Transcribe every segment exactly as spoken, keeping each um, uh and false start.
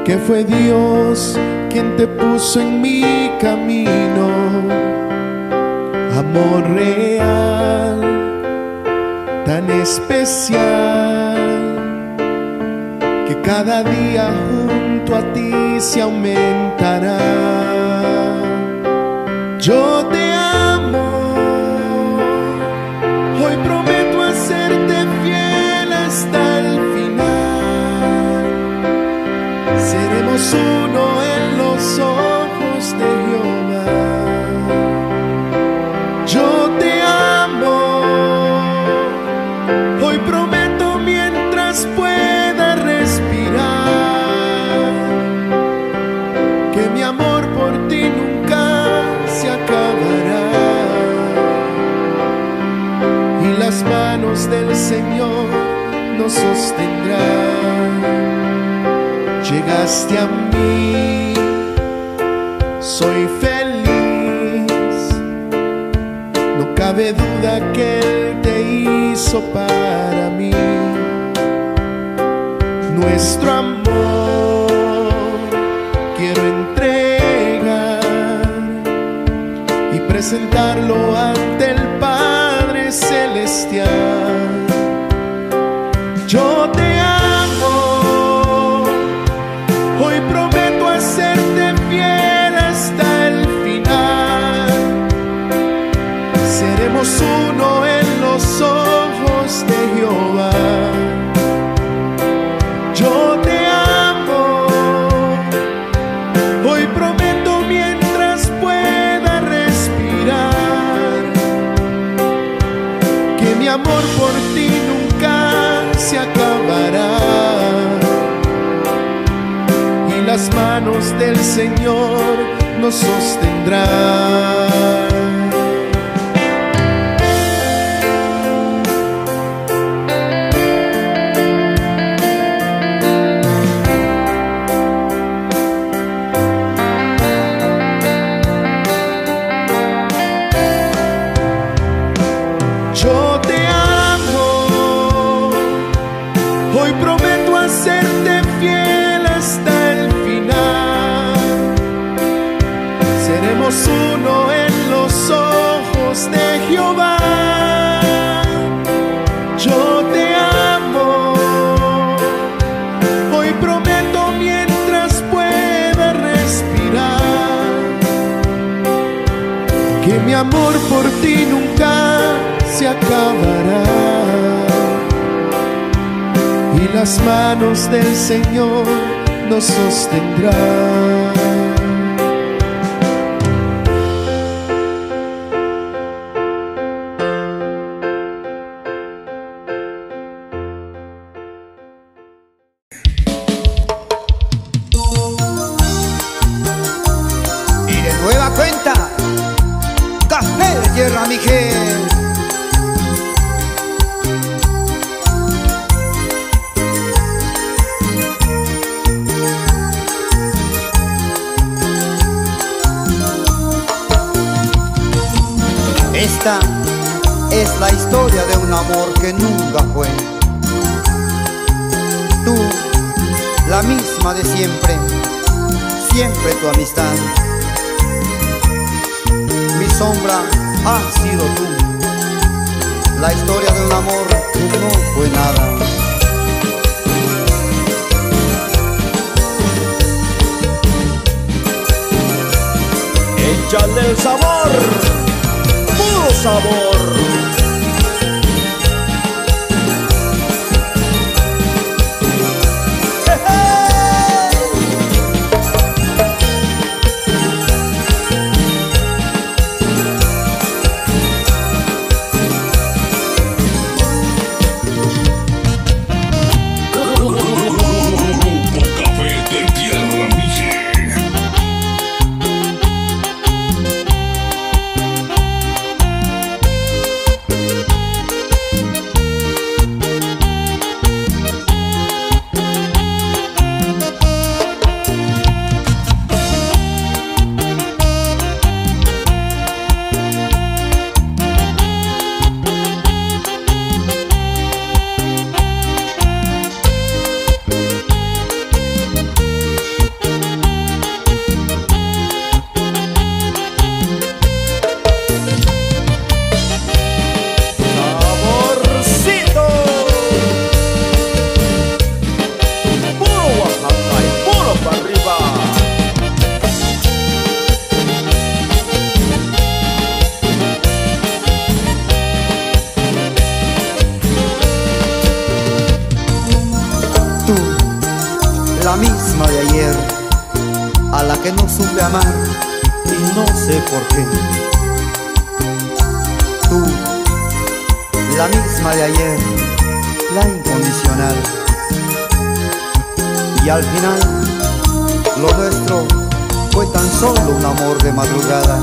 que fue Dios quien te puso en mi camino. Amor real, tan especial, que cada día junto a ti se aumentará. Yo te amo, hoy prometo hacerte fiel hasta el final. Seremos uno en los ojos de Jehová. Yo te amo, hoy prometo mientras pueda respirar, que mi amor por ti nunca se acabará. Y las manos del Señor nos sostendrán. Llegaste a mí, soy feliz, no cabe duda que Él te hizo para mí. Nuestro amor quiero entregar y presentarlo ante el Padre Celestial. Yo te amo, hoy prometo hacerte fiel hasta el final. Seremos uno en los ojos de Jehová. Yo te amo, hoy prometo mientras pueda respirar, que mi amor por ti nunca se acabará. Y las manos del Señor nos sostendrán. Yo te amo, hoy prometo hacerte fiel hasta el final. Seremos uno en los ojos de Jehová. Yo te amo, hoy prometo mientras pueda respirar, que mi amor por ti nunca se acabará. Y las manos del Señor nos sostendrán. Y de nueva cuenta, Café de Tierra Miguel. Esta es la historia de un amor que nunca fue. Tú, la misma de siempre, siempre tu amistad. Mi sombra has sido tú. La historia de un amor que no fue nada. Échale el sabor, puro sabor. la misma de ayer, a la que no supe amar y no sé por qué. Tú, la misma de ayer, la incondicional. Y al final, lo nuestro fue tan solo un amor de madrugada.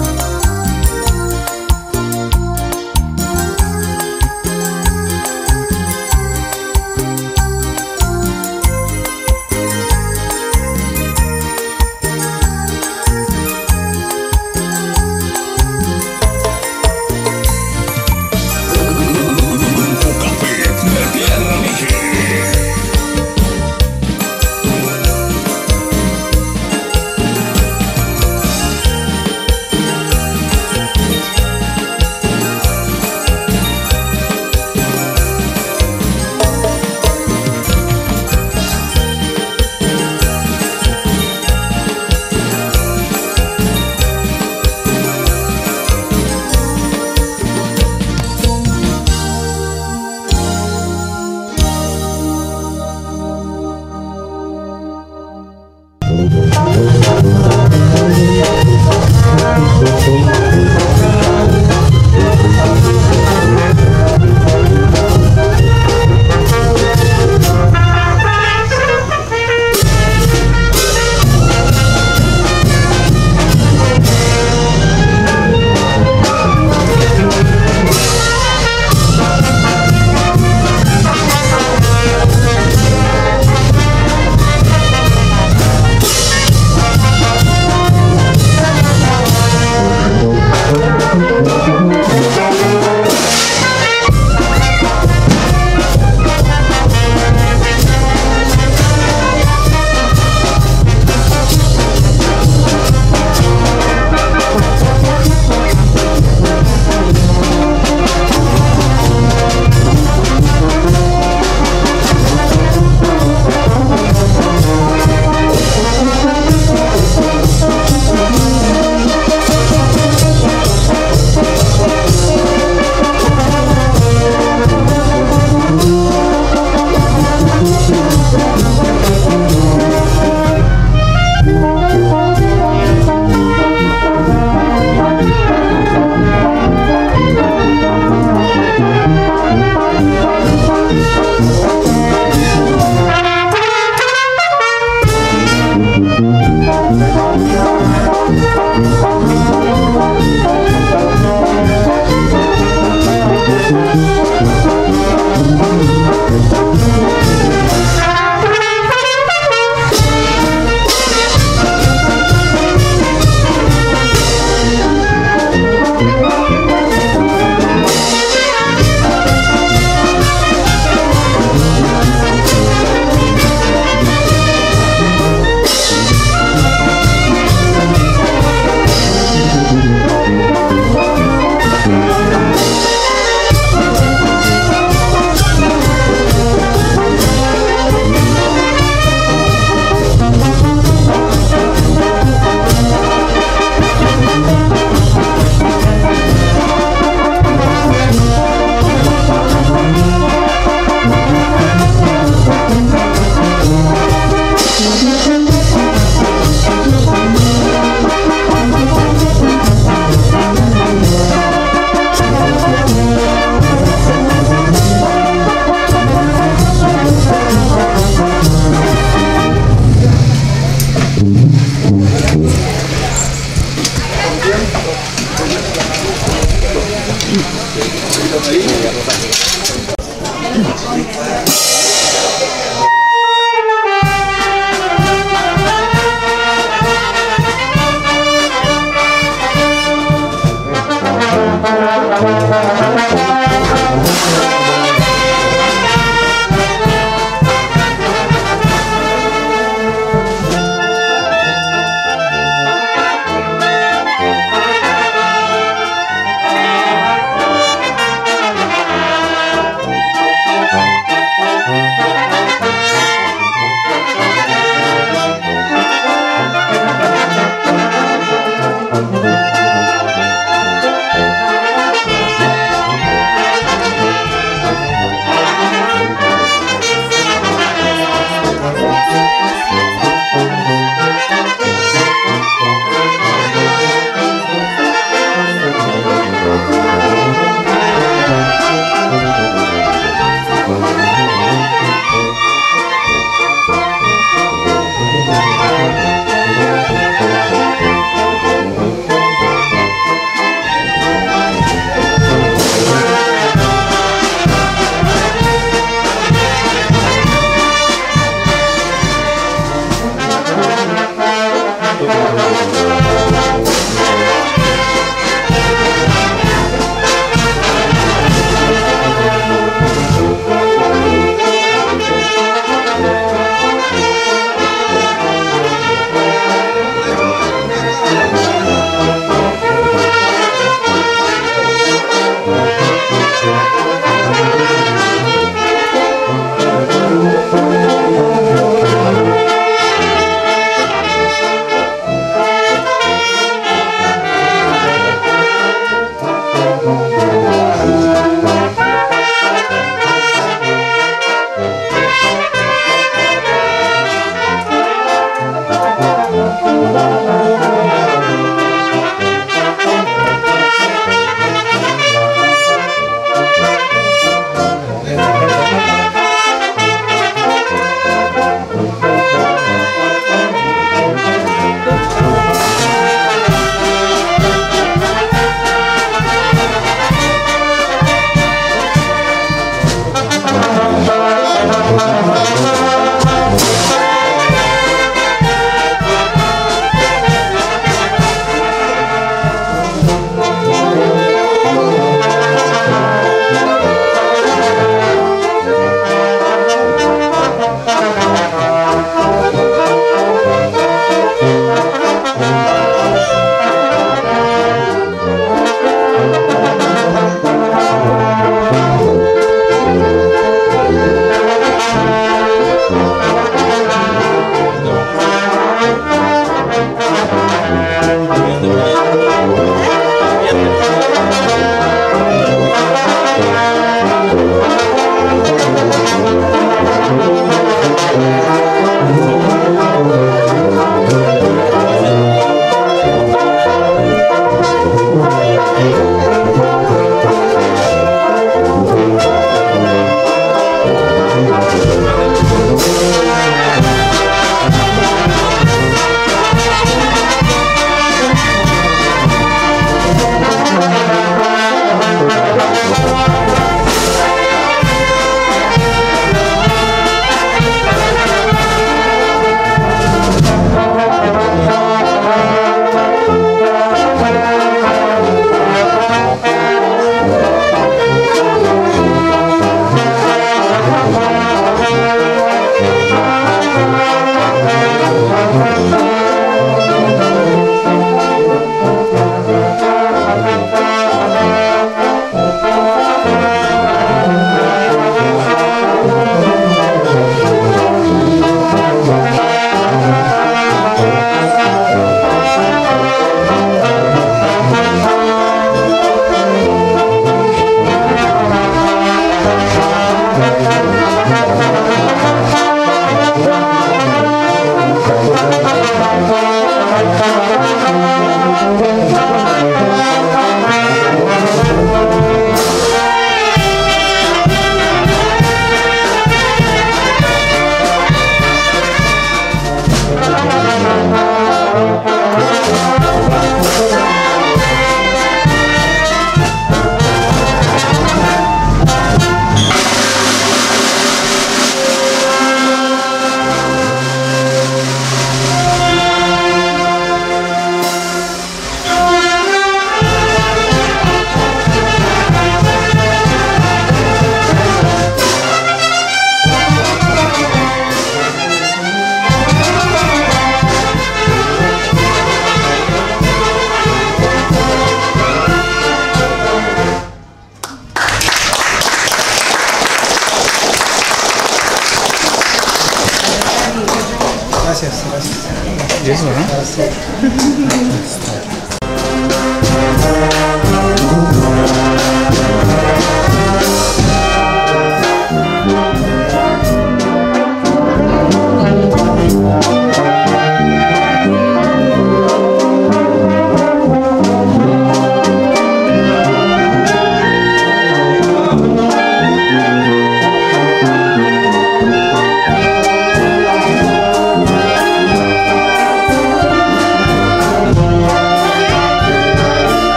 Gracias, gracias. ¿Y eso, no?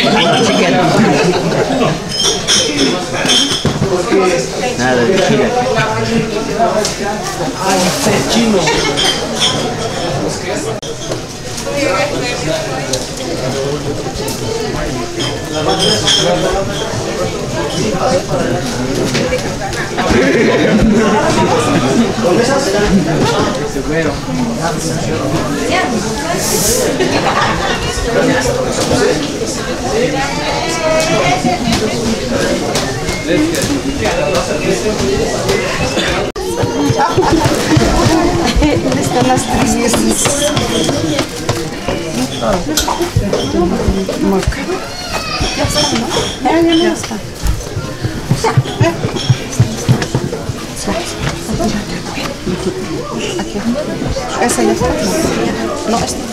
Chicken. Nada de chicken. Chino. Están las tristes. Moca. Ya está, ¿no? Ya, ya, ya está. Aquí. Esa ya está. No, esta.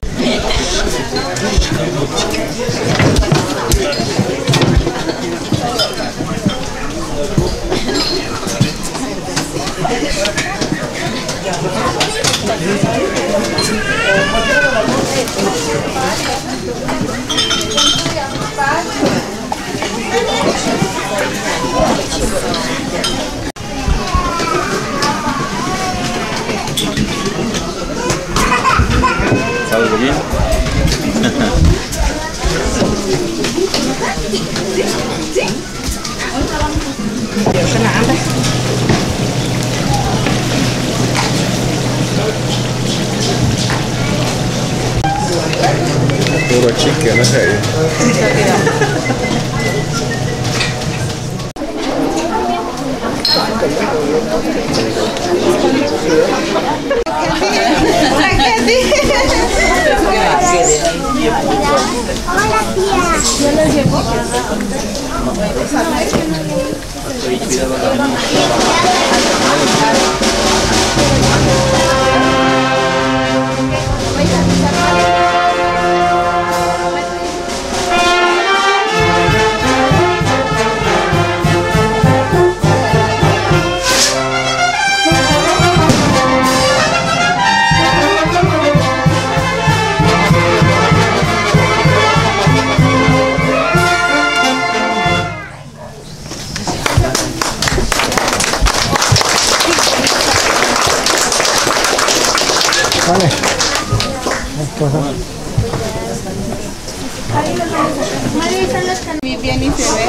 ¿Algo bien? Puro chicken, no sé. Hola tía. Yo los llevo. Vale. Muy bien y se ve.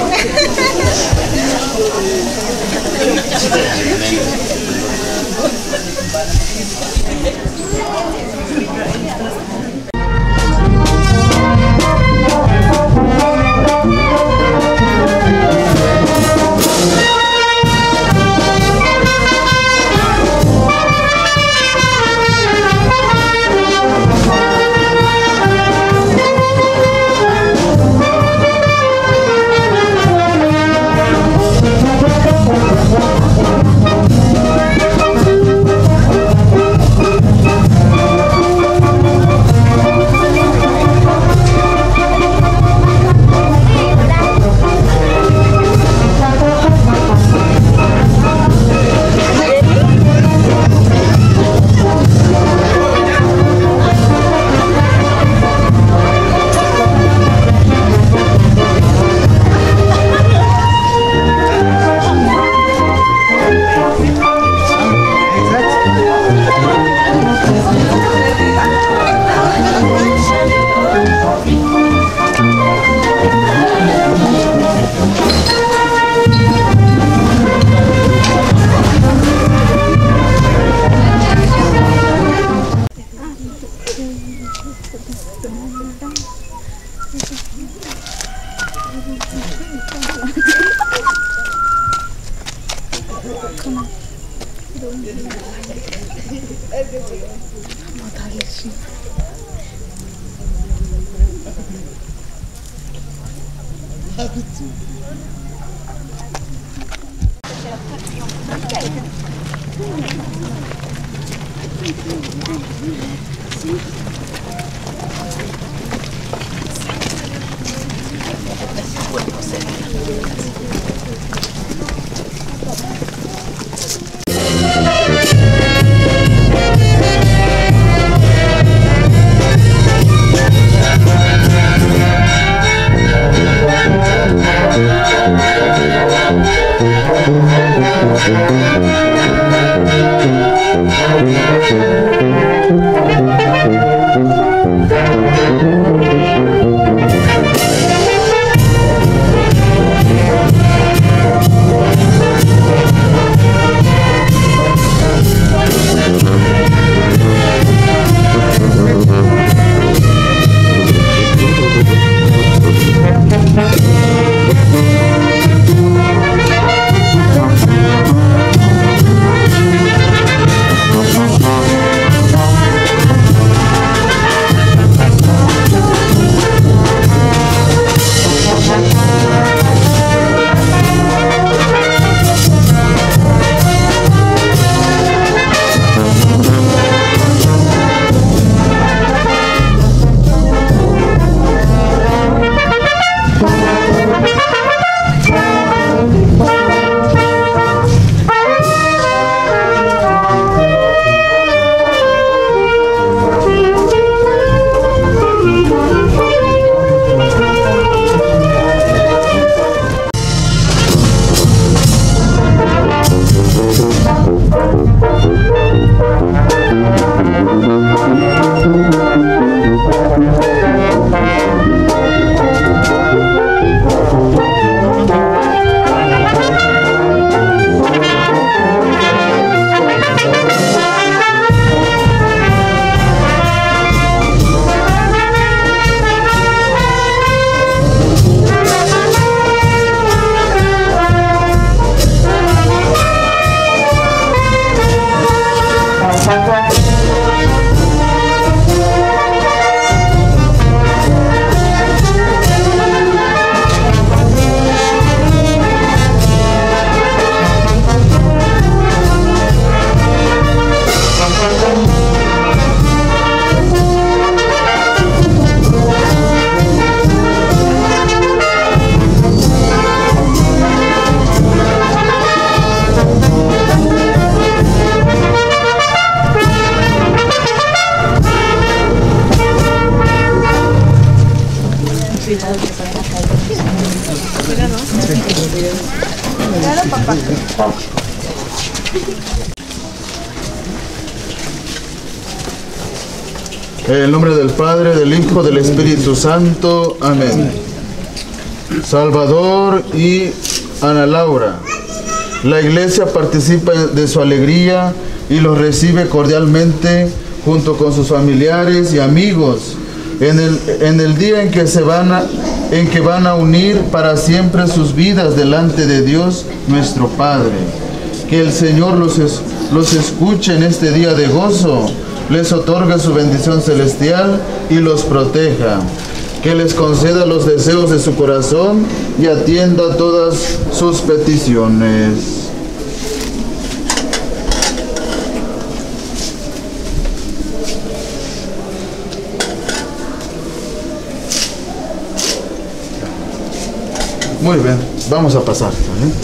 Claro, papá. En el nombre del Padre, del Hijo, del Espíritu Santo. Amén. Salvador y Ana Laura. La iglesia participa de su alegría y los recibe cordialmente junto con sus familiares y amigos en el, en el día en que, se van a, en que van a unir para siempre sus vidas delante de Dios nuestro Padre. Que el Señor los, es, los escuche en este día de gozo, les otorgue su bendición celestial y los proteja. Que les conceda los deseos de su corazón y atienda todas sus peticiones. Muy bien, vamos a pasar. ¿Vale?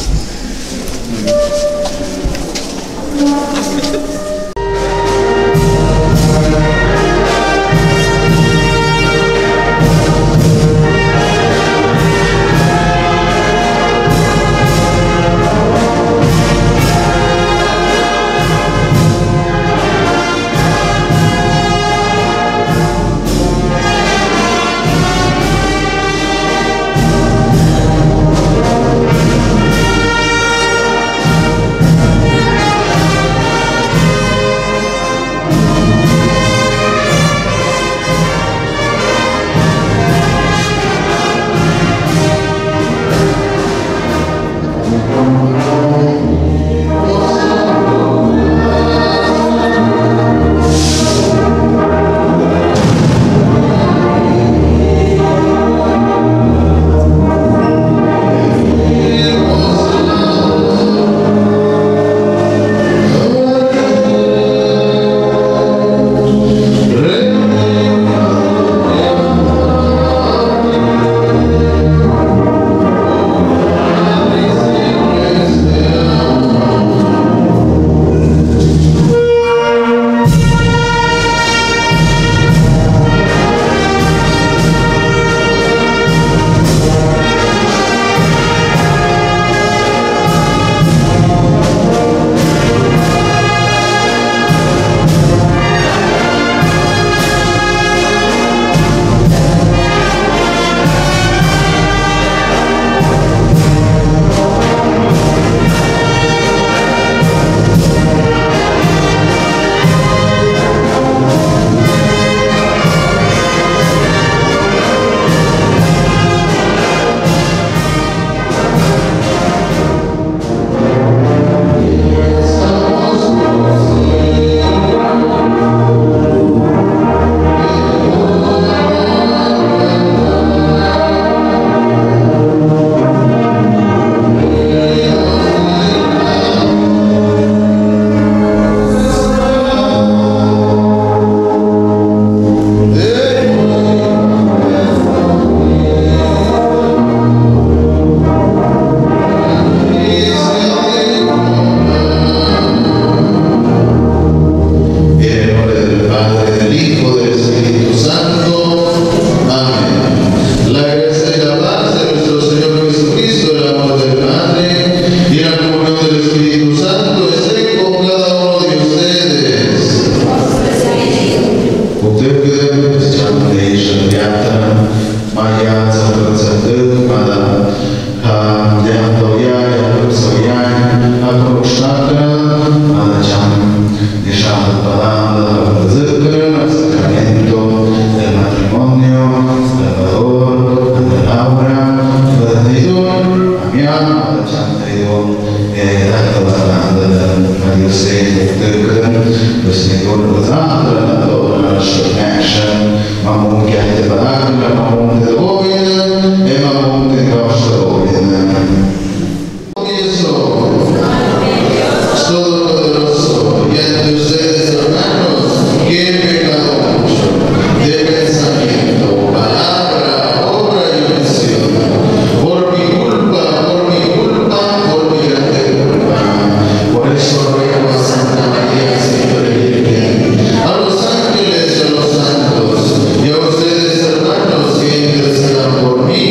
Por mí.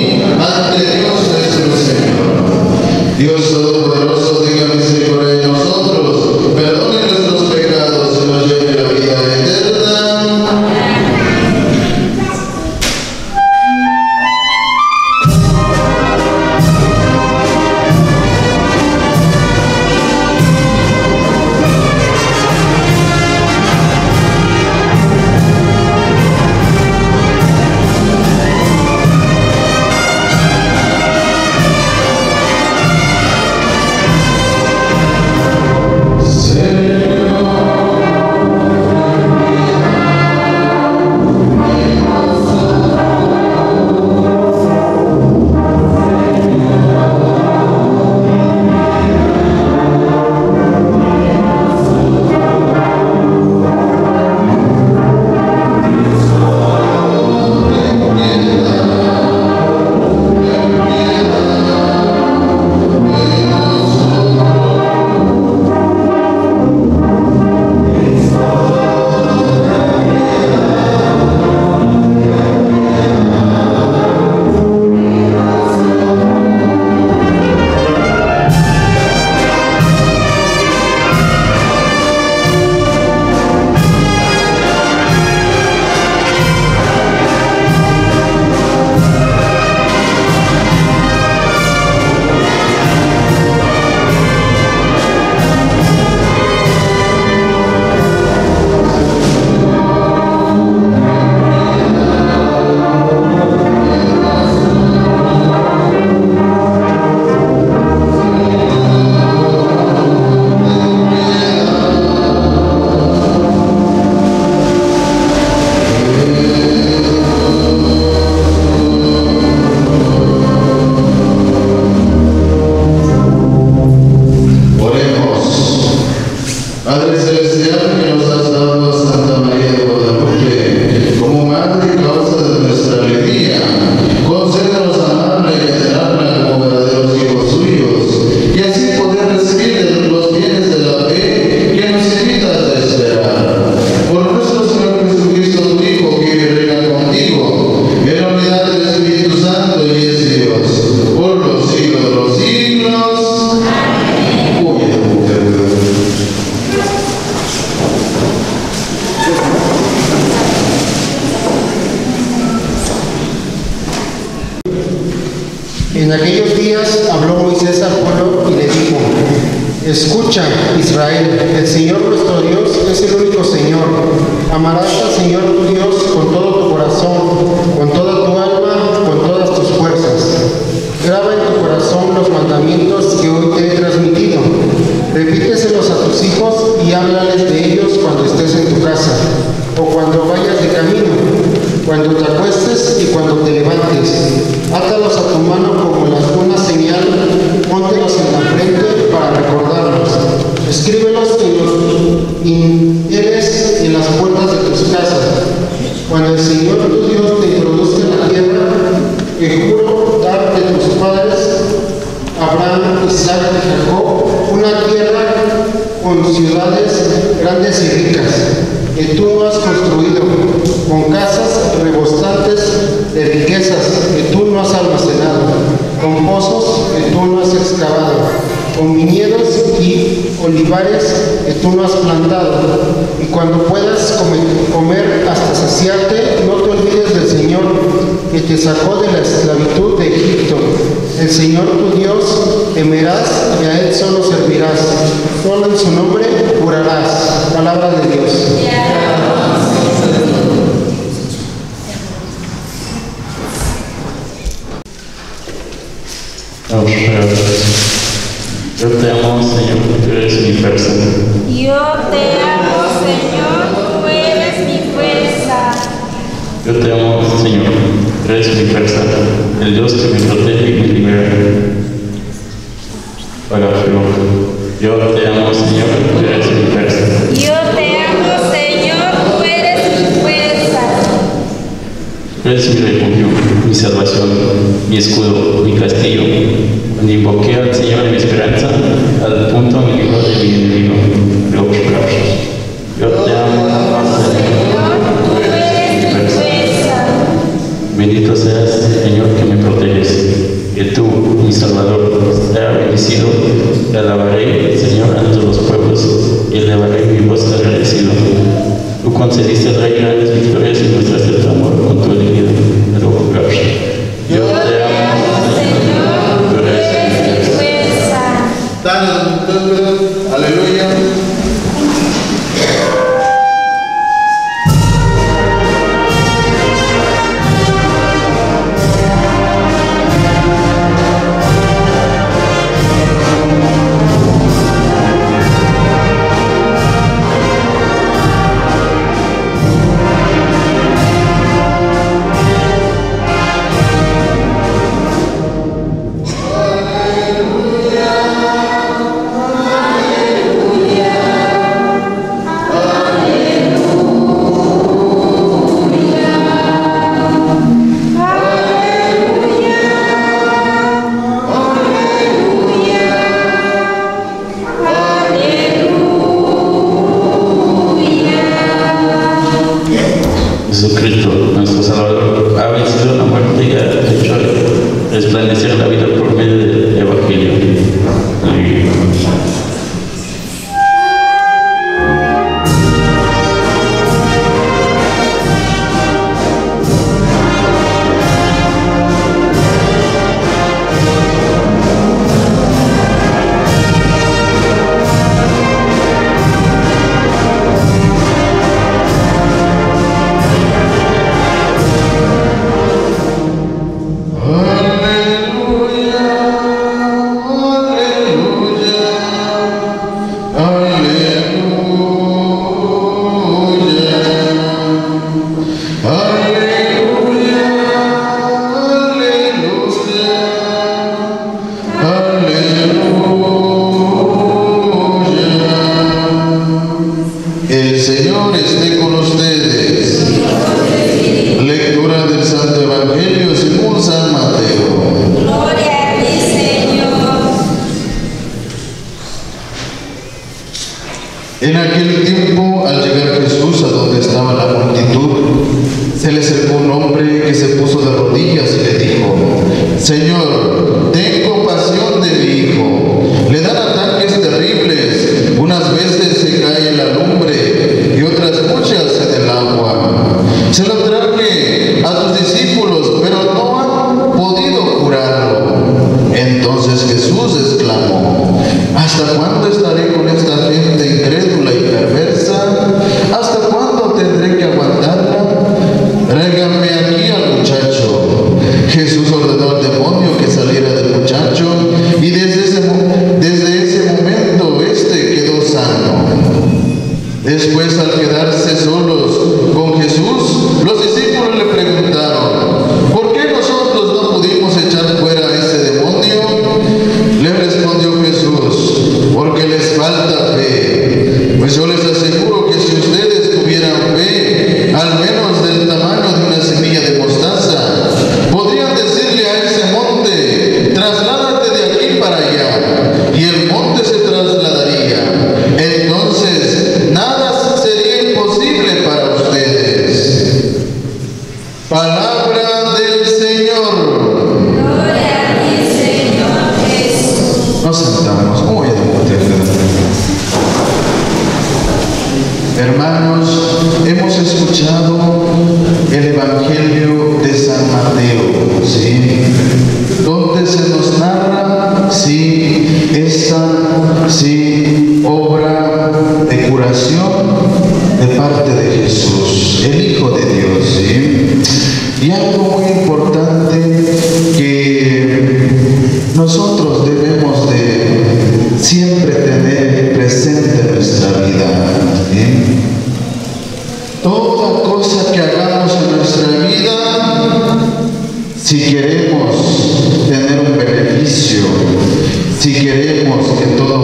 En aquellos días habló Moisés al pueblo y le dijo: escucha, Israel, el Señor nuestro Dios es el único Señor. Amarás al Señor tu Dios con todo tu corazón, con toda tu alma, con todas tus fuerzas. Graba en tu corazón los mandamientos que hoy te he transmitido. Repíteselos a tus hijos y háblales de ellos cuando estés en tu casa, o cuando vayas de camino, cuando te acuestes y cuando te levantes. Átalos a tu mano como una señal, póntelos en la frente para recordarlos. Escríbelos en los dinteles en las puertas de tus casas. Cuando el Señor tu Dios te introduzca en la tierra que juro dar de tus padres, Abraham, Isaac y Jacob, una tierra con ciudades grandes y ricas, que tú no has construido, con casas rebosantes de riquezas que tú no has almacenado, con pozos que tú no has excavado, con viñedos y olivares que tú no has plantado. Y cuando puedas comer, comer hasta saciarte, no te olvides del Señor que te sacó de la esclavitud de Egipto. El Señor tu Dios temerás y a Él solo servirás. Solo en su nombre jurarás. Palabra de Dios. Yo te amo, Señor, tú eres mi fuerza. Yo te amo, Señor, tú eres mi fuerza. Yo te amo, Señor, tú eres mi fuerza, el Dios que me protege y me libera. Paráfilo. Yo te amo, Señor, tú eres mi fuerza. Yo te amo, Señor, tú eres mi fuerza. Tú eres mi refugio, mi salvación, mi escudo, mi castillo. Cuando invoqué al Señor de mi esperanza, al punto me libró de mi enemigo. Yo te amo, Señor, tú eres mi fuerza. Bendito seas, Señor, que me proteges. Que tú, mi Salvador, sea bendecido. Te alabaré, Señor, ante los pueblos, y elevaré mi voz agradecido. Tú concediste al Rey grandes victorias y mostraste tu amor con tu alegría. Yo te amo, Señor, tú eres mi fuerza. Aleluya. Jesucristo, nuestro Salvador, ha vencido la muerte y ha hecho resplandecer la vida por medio del Evangelio. Aleluya. Aleluya.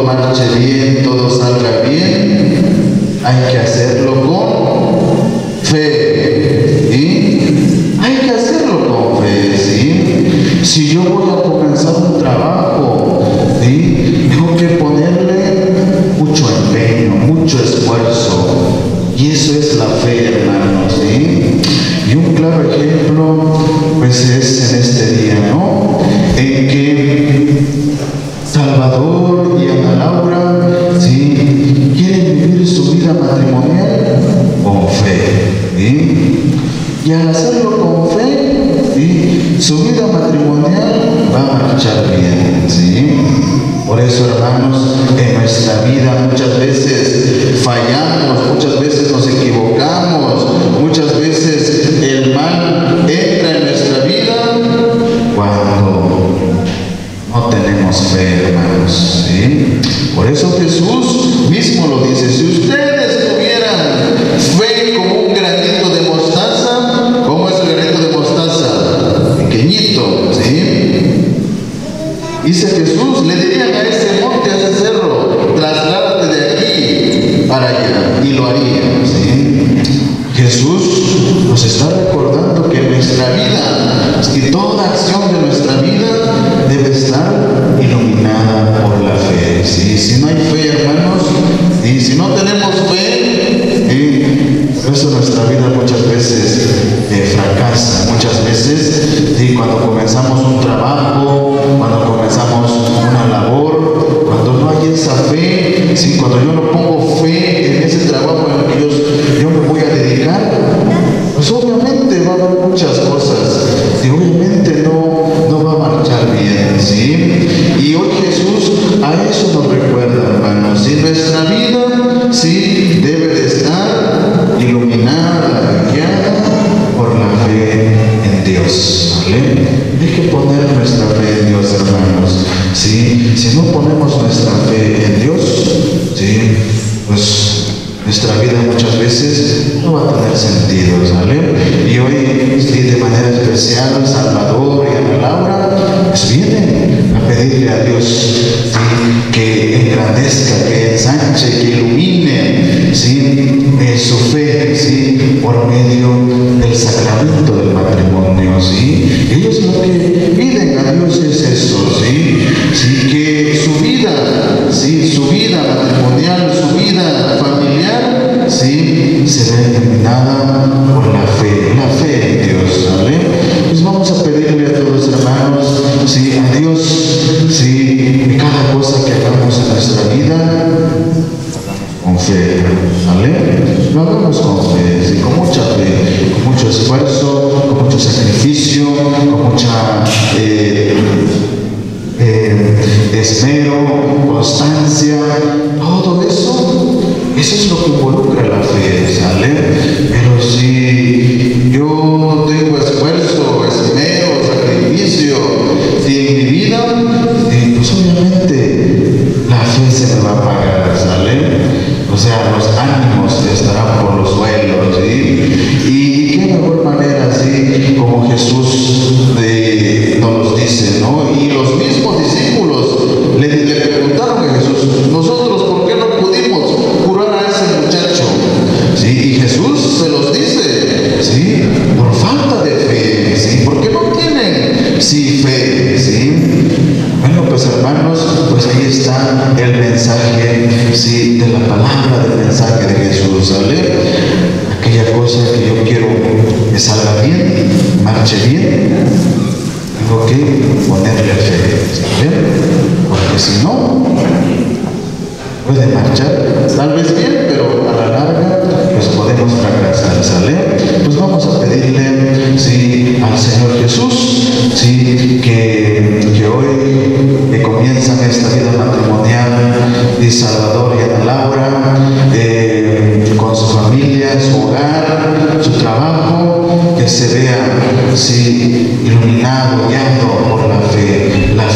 todo marche bien, todo salga bien, hay que hacerlo con fe, ¿sí? Hay que hacerlo con fe, ¿sí? Si yo voy a comenzar un trabajo, ¿sí? Tengo que ponerle mucho empeño, mucho esfuerzo, y eso es la fe, hermanos, ¿sí? Y un claro ejemplo, pues es en este día, ¿no? En que Salvador y Ana Laura, ¿sí?, quieren vivir su vida matrimonial con fe, ¿sí? Y al hacerlo con fe, ¿sí?, su vida matrimonial va a marchar bien, ¿sí? Por eso, hermanos, en nuestra vida muchas veces fallamos, muchas veces nos equivocamos, muchas veces el mal entra en nuestra vida cuando no tenemos fe, hermanos, ¿sí? Por eso Jesús mismo lo dice: si ustedes tuvieran fe como un granito de mostaza, ¿cómo es el granito de mostaza? Pequeñito, ¿sí? Dice Jesús, le dirían a ese monte, a ese cerro, trasládate de aquí para allá, y lo haría, ¿sí? Jesús nos está recordando que nuestra vida, y toda acción de nuestra vida debe estar iluminada por la fe, ¿sí? Si no hay fe, hermanos, y si no tenemos fe, ¿sí?, por eso nuestra vida muchas veces eh, fracasa, muchas veces, ¿sí?, cuando comenzamos un trabajo, cuando comenzamos una labor, cuando no hay esa fe, ¿sí?, cuando yo no pongo fe en ese trabajo en el que yo, yo me voy a dedicar, pues obviamente va a haber muchas cosas y obviamente no, no va a marchar bien, ¿sí? Y hoy Jesús a eso nos recuerda, hermanos, ¿sí? Nuestra vida, sí, debe de estar iluminada, guiada por la fe en Dios, ¿vale? Hay que poner nuestra fe en Dios, hermanos, ¿sí? Si no ponemos nuestra fe en Dios, ¿sí?, pues nuestra vida muchas veces no va a tener sentido, ¿sale? Y hoy, sí, de manera especial, Salvador y Ana Laura, pues vienen a pedirle a Dios, ¿sí?, que engrandezca, que ensanche, que ilumine, ¿sí?, eh, su fe, ¿sí?, por medio del sacramento del matrimonio, ¿sí? Ellos lo que piden a Dios es eso, ¿sí? Sí, que su vida, ¿sí?, su vida matrimonial, su vida familiar, ¿sí?, será iluminada por la fe, la fe en Dios, ¿vale? Pues vamos a pedirle a todos, hermanos, ¿sí?, a Dios, ¿sí?, que cada cosa que hagamos en nuestra vida, con fe, ¿vale? Lo hagamos con fe, ¿sí?, con mucha fe, con mucho esfuerzo, con mucho sacrificio, con mucha eh, eh, esmero, constancia, todo eso. Eso es lo que involucra la fe, ¿sale? Pero si yo tengo esfuerzo, esmero, sacrificio en mi vida, pues obviamente la fe se me va a pagar, ¿sale? O sea, los ánimos estarán por los suelos, ¿sí? Y qué mejor manera, así como Jesús de, nos dice, ¿no? Y los mismos discípulos le, le preguntaron a Jesús: nosotros, ¿por qué no pudimos curar a ese muchacho? ¿Sí? Y Jesús se los dice, ¿sí?, por falta de fe, ¿sí?, porque no tienen, sí, fe, ¿sí? Bueno, pues hermanos, pues ahí está el mensaje, sí, de la palabra, del mensaje de Jesús, ¿sale? Aquella cosa que yo quiero que salga bien, marche bien, tengo que ponerle fe, ¿sale? Porque si no, puede marchar tal vez bien, pero a la larga pues podemos fracasar, ¿sale? Pues vamos a pedirle, sí, al Señor Jesús, sí, que, que hoy que comienzan esta vida matrimonial de Salvador y Ana Laura, eh, con su familia, su hogar, su trabajo, que se vea, sí, iluminado, guiado por la fe, la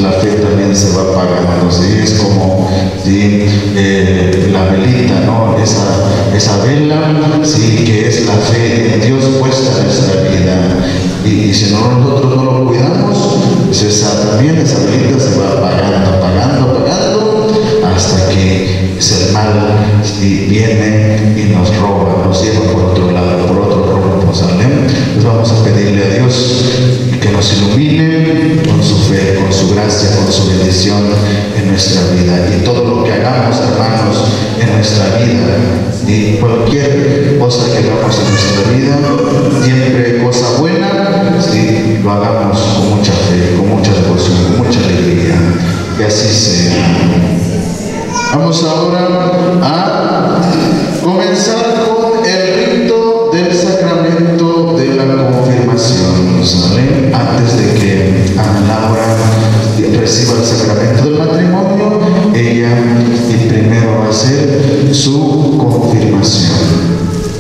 la fe también se va apagando, ¿sí? Es como, ¿sí? eh, la velita, ¿no? Esa, esa vela, ¿sí? Que es la fe en Dios puesta en nuestra vida. Y, y si no, nosotros no lo cuidamos, pues esa, también esa velita se va apagando, apagando, apagando, hasta que el mal, ¿sí? Viene y nos roba, nos lleva por otro lado, por otro rumbo, ¿sale? Pues vamos a pedirle a Dios que nos ilumine con su fe, con su gracia, con su bendición en nuestra vida. Y todo lo que hagamos, hermanos, en nuestra vida, y cualquier cosa que hagamos en nuestra vida, siempre cosa buena, ¿sí? Lo hagamos con mucha fe, con mucha devoción, con mucha alegría. Que así sea. Vamos ahora a comenzar con el rito del sacramento de la confirmación, ¿sale? Antes de que Ana Laura reciba el sacramento del matrimonio, ella primero va a hacer su confirmación.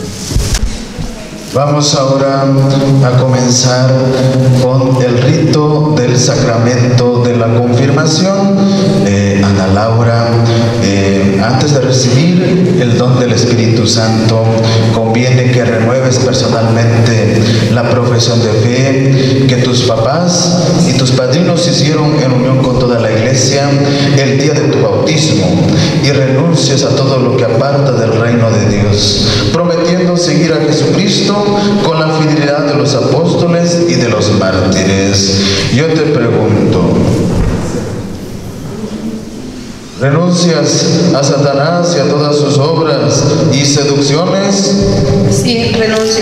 Vamos ahora a comenzar con el rito del sacramento de la confirmación. Eh, Ana Laura, eh, antes de recibir el don del Espíritu Santo, conviene que renueves personalmente la profesión de fe que tus papás y tus padrinos hicieron en unión con toda la iglesia el día de tu bautismo, y renuncies a todo lo que aparta del reino de Dios, prometiendo seguir a Jesucristo con la fidelidad de los apóstoles y de los mártires. Yo te pregunto, ¿renuncias a Satanás y a todas sus obras y seducciones? Sí, renuncio.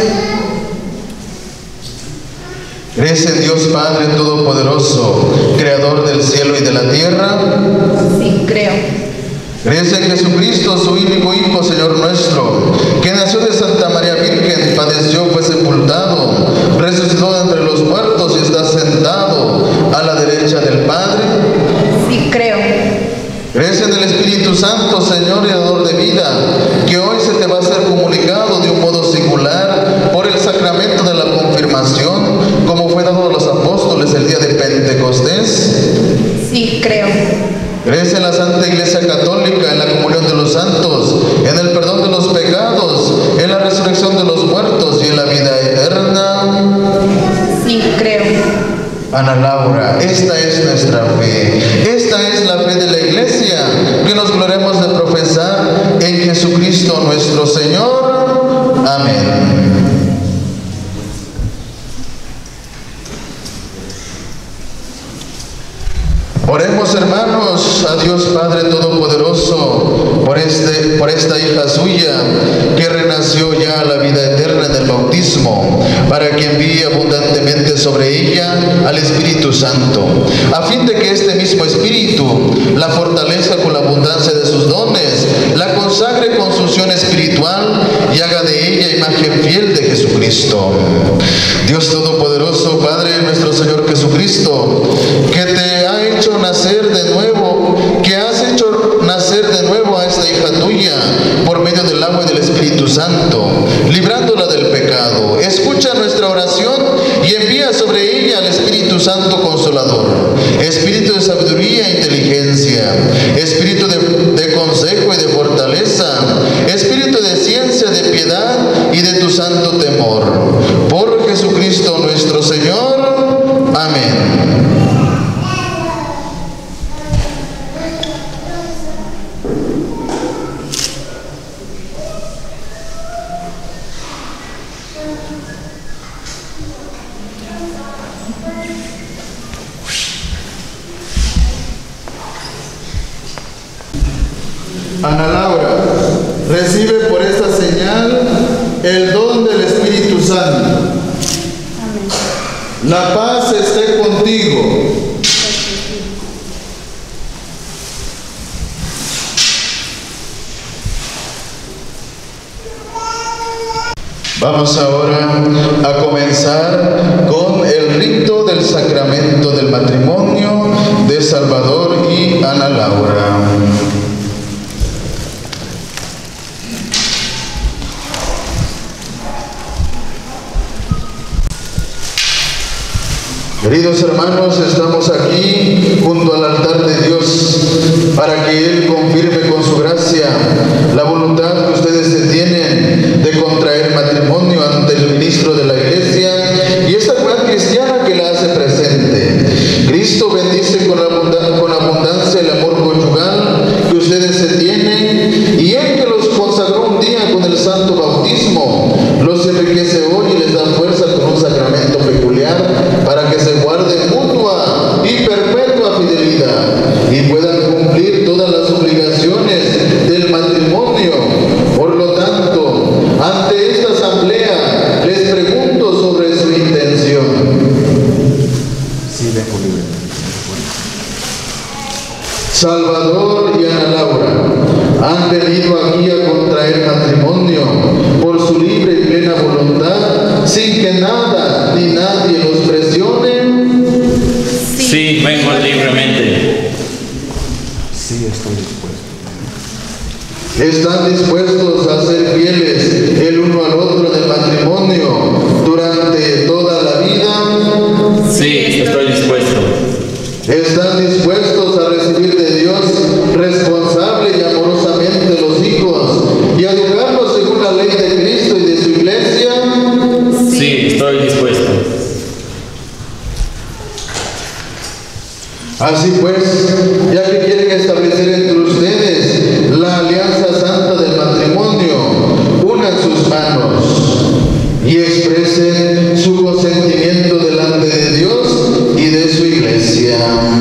¿Crees en Dios Padre Todopoderoso, Creador del cielo y de la tierra? Sí, creo. ¿Crees en Jesucristo, su único Hijo, Señor nuestro, que nació de Santa María Virgen, padeció, fue sepultado, resucitó entre los muertos y está sentado a la derecha del Padre? Sí, creo. ¿Crees en el Espíritu Santo, Señor y dador de vida, que hoy se te va a ser comunicado de un modo singular por el sacramento de la confirmación, como fue dado a los apóstoles el día de Pentecostés? Sí, creo. ¿Crees en la Santa Iglesia Católica, en la comunión de los santos, en el perdón de los pecados, en la resurrección de los muertos y en la vida eterna? Sí, creo. Ana Laura, esta es nuestra fe. Esta es la fe de la Iglesia, que nos gloriamos de profesar en Jesucristo nuestro Señor. Amén. Oremos, hermanos, a Dios Padre Todopoderoso por, este, por esta hija suya que renació ya a la vida eterna en el bautismo, para que envíe abundantemente sobre ella al Espíritu Santo, a fin de que este mismo Espíritu la fortalezca con la abundancia de sus dones, la consagre con su unción espiritual y haga de ella imagen fiel de Jesucristo. Dios Todopoderoso, Padre de nuestro Señor Jesucristo, que te ha hecho nacer de nuevo, que has hecho nacer de nuevo a esta hija tuya por medio del agua y del Espíritu Santo, librándola del pecado. Escucha nuestra oración y envía sobre ella al Espíritu Santo Consolador, Espíritu de sabiduría e inteligencia, Espíritu de, de consejo y de fortaleza, Espíritu de ciencia, de piedad y de tu santo temor. Por Jesucristo nuestro Señor. Amén. Ana Laura, recibe por esta señal el don del Espíritu Santo. Amén. La paz esté contigo. Vamos ahora a comenzar con el rito del sacramento del matrimonio de Salvador y Ana Laura. Queridos hermanos, estamos aquí junto al altar de Dios para que Él confirme con su gracia la voluntad que ustedes se tienen de contraer matrimonio ante el ministro de la Iglesia y esta comunidad cristiana que la hace presente. Cristo bendice con, abund con abundancia el amor conyugal que ustedes se tienen y Él que los consagró un día con el santo bautismo, los enriquece hoy y les da fuerza con un sacramento peculiar para que se guarden mutua y perpetua fidelidad y puedan cumplir todas las obligaciones del matrimonio. Por lo tanto, ante esta asamblea les pregunto sobre su intención. Salvador y Ana Laura han venido aquí a contraer matrimonio por su libre y plena voluntad, sin que nada ni nadie los presione. Sí, vengo libremente. Sí, estoy dispuesto. ¿Están dispuestos a ser fieles el uno al otro en el matrimonio durante toda la vida? Sí, estoy dispuesto. ¿Están dispuestos a recibir de Dios responsable y amorosamente los hijos y a educarlos según la ley de Cristo y de su Iglesia? Sí, estoy dispuesto. Así pues, ya que quieren establecer entre ustedes la alianza santa del matrimonio, unan sus manos y expresen su consentimiento delante de Dios y de su Iglesia.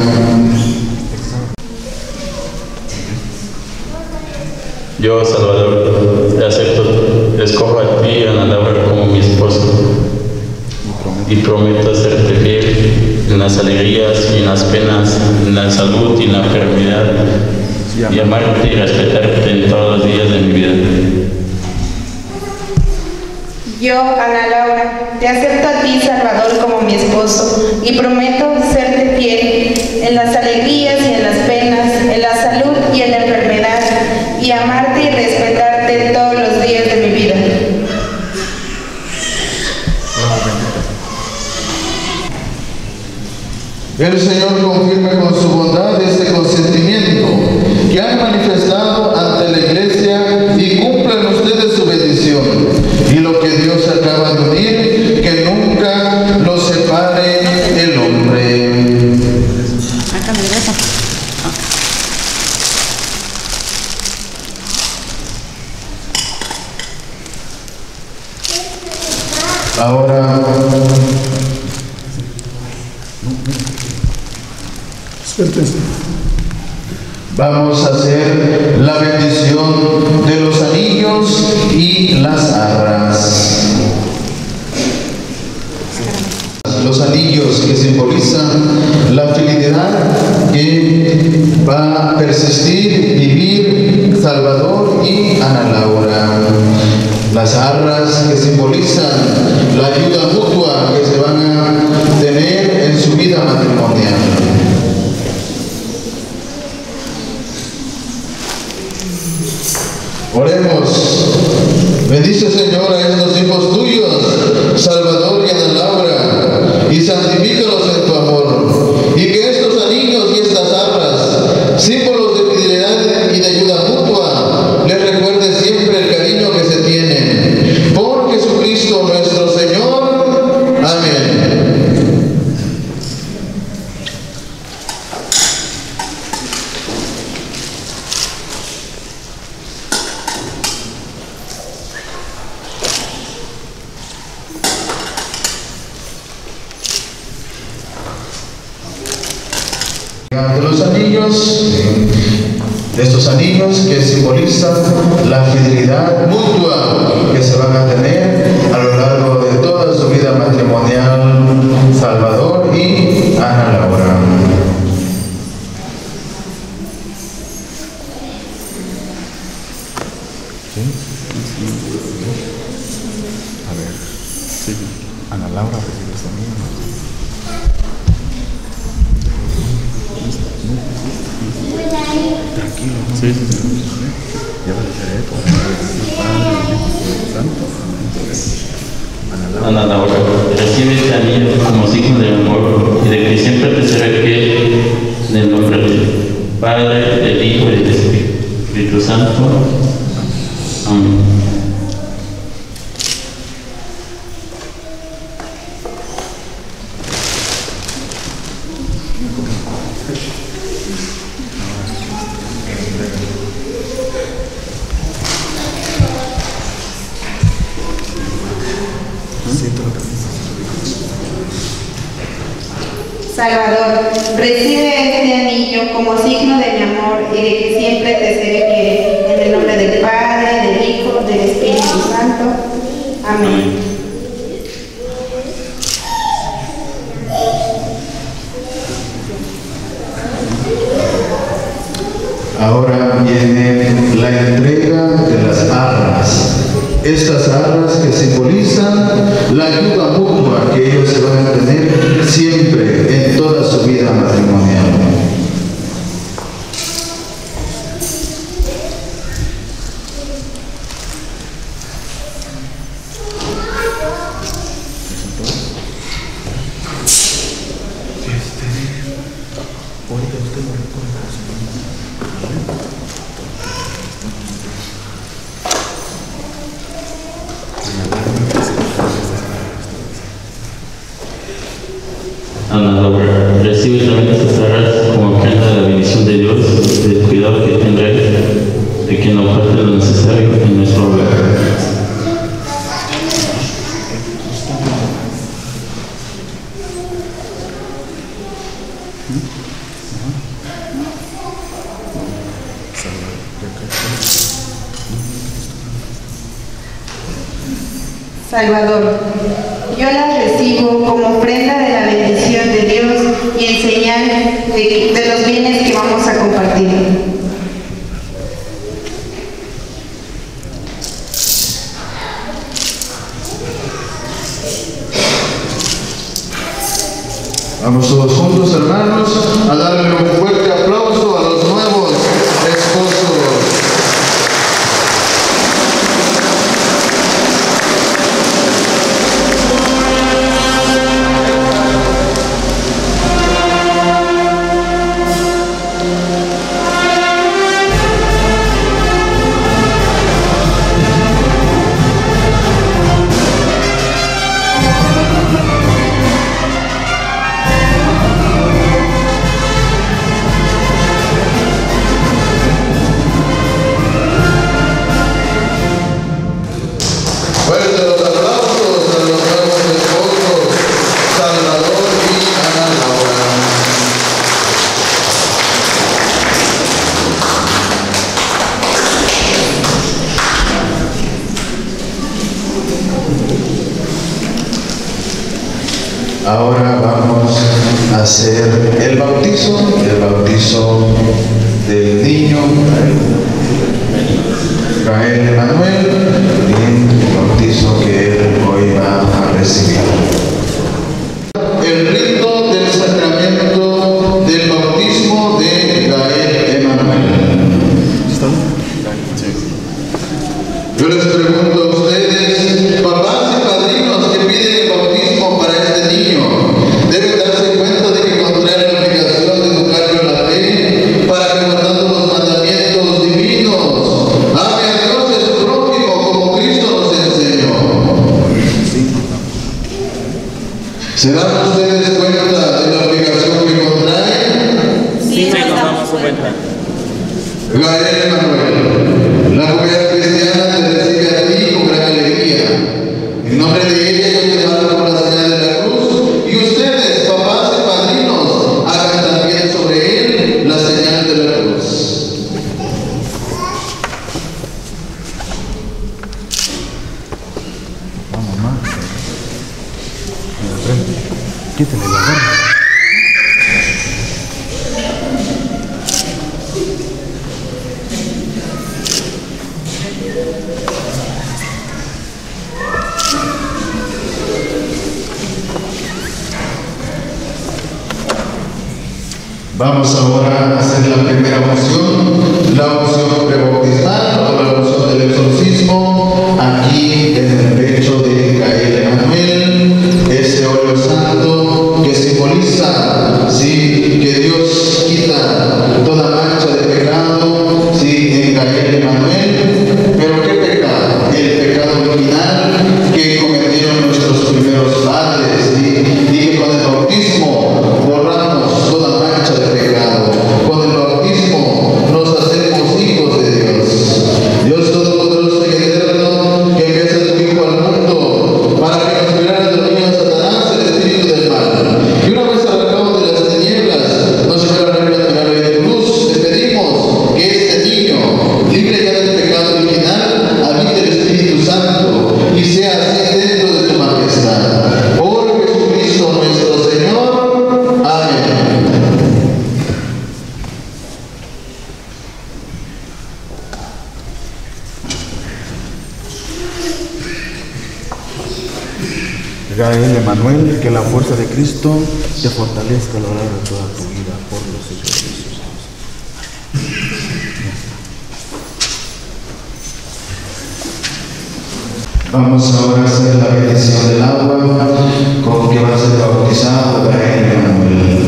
Yo, Salvador, te acepto, escojo a ti, Ana Laura, como mi esposo y prometo hacerte fiel en las alegrías y en las penas, en la salud y en la enfermedad, y amarte y respetarte en todos los días de mi vida. Yo, Ana Laura, te acepto a ti, Salvador, como mi esposo y prometo serte fiel en las alegrías y en las penas, en la salud y en la enfermedad, y amarte y respetarte todos los días de mi vida. El Señor confirme con su bondad este consentimiento que han manifestado ante la Iglesia y cumplan ustedes su bendición. Y lo que Dios acaba de unir, que nunca lo separe el hombre. Ahora vamos a hacer la bendición de los anillos y las arras. Los anillos que simbolizan la fidelidad que va a persistir, vivir Salvador y Ana Laura. Las arras que simbolizan la ayuda mutua que se van a tener en su vida matrimonial. Oremos. Bendice, Señor, a estos hijos tuyos, Salvador y Ana Laura, y santifícalos en tu amor, y que estos anillos y estas arras, símbolos de fidelidad y de ayuda mutua, les recuerde siempre el cariño que se tienen. Por Jesucristo nuestro Señor. Amén. De los anillos, de estos anillos que simbolizan la fidelidad mutua que se van a tener a lo largo de toda su vida matrimonial, Salvador y Ana Laura. A ver, sí, Ana Laura recibe esta misma. Tranquilo, ¿no? Sí, sí, sí. Ya va a ser esto. Padre, Hijo y Santo. Ana Laura, recibe este anillo como signo de amor y de que siempre te será fiel en el nombre del Padre, del Hijo y del Espíritu Santo. Amén. Salvador, recibe este anillo como signo de mi amor y de que siempre te seré fiel. En el nombre del Padre, del Hijo, del Espíritu Santo. Amén. Ahora viene la entrega de las arras. Estas arras que simbolizan la ayuda mutua que ellos se van a tener siempre en toda su vida matrimonial. Ana Laura, recibe también estas arras como ofrenda de la bendición de Dios y del cuidado que tendrá de que no falte lo necesario en nuestro hogar. Salvador, yo las recibo como ofrenda de la bendición de Dios y en señal de, de los bienes que vamos a compartir. Vamos todos juntos, hermanos, a darle un fuerte aplauso a los nuevos esposos. Ahora vamos a hacer el bautizo, el bautizo del niño Gael Emanuel, el bautizo que él hoy va a recibir. El rito del sacramento del bautismo de Gael Emanuel. Yo les pregunto a ustedes, papás y padrinos que piden el bautismo para este niño, deben darse cuenta de que contraen la obligación de educarlo en la fe para que, guardando los mandamientos divinos, ame a Dios y a su prójimo como Cristo nos enseñó. ¿Se dan ustedes cuenta de la obligación que contraen? Sí, nos damos cuenta. Gael Emanuel, la comunidad cristiana te recibe a ti con gran alegría. En nombre de ella yo te mando por la señal de la cruz, y ustedes, papás y padrinos, hagan también sobre él la señal de la cruz. Vamos, mamá. Quítale la barba. Vamos ahora a hacer la primera unción, la unción prebautismal o la unción del exorcismo, aquí en el pecho de Gael Emanuel. Gael Emanuel, que la fuerza de Cristo te fortalezca a lo largo de toda tu vida por los siglos de Jesús. Vamos ahora a hacer la bendición del agua con que va a ser bautizado Gael Emanuel.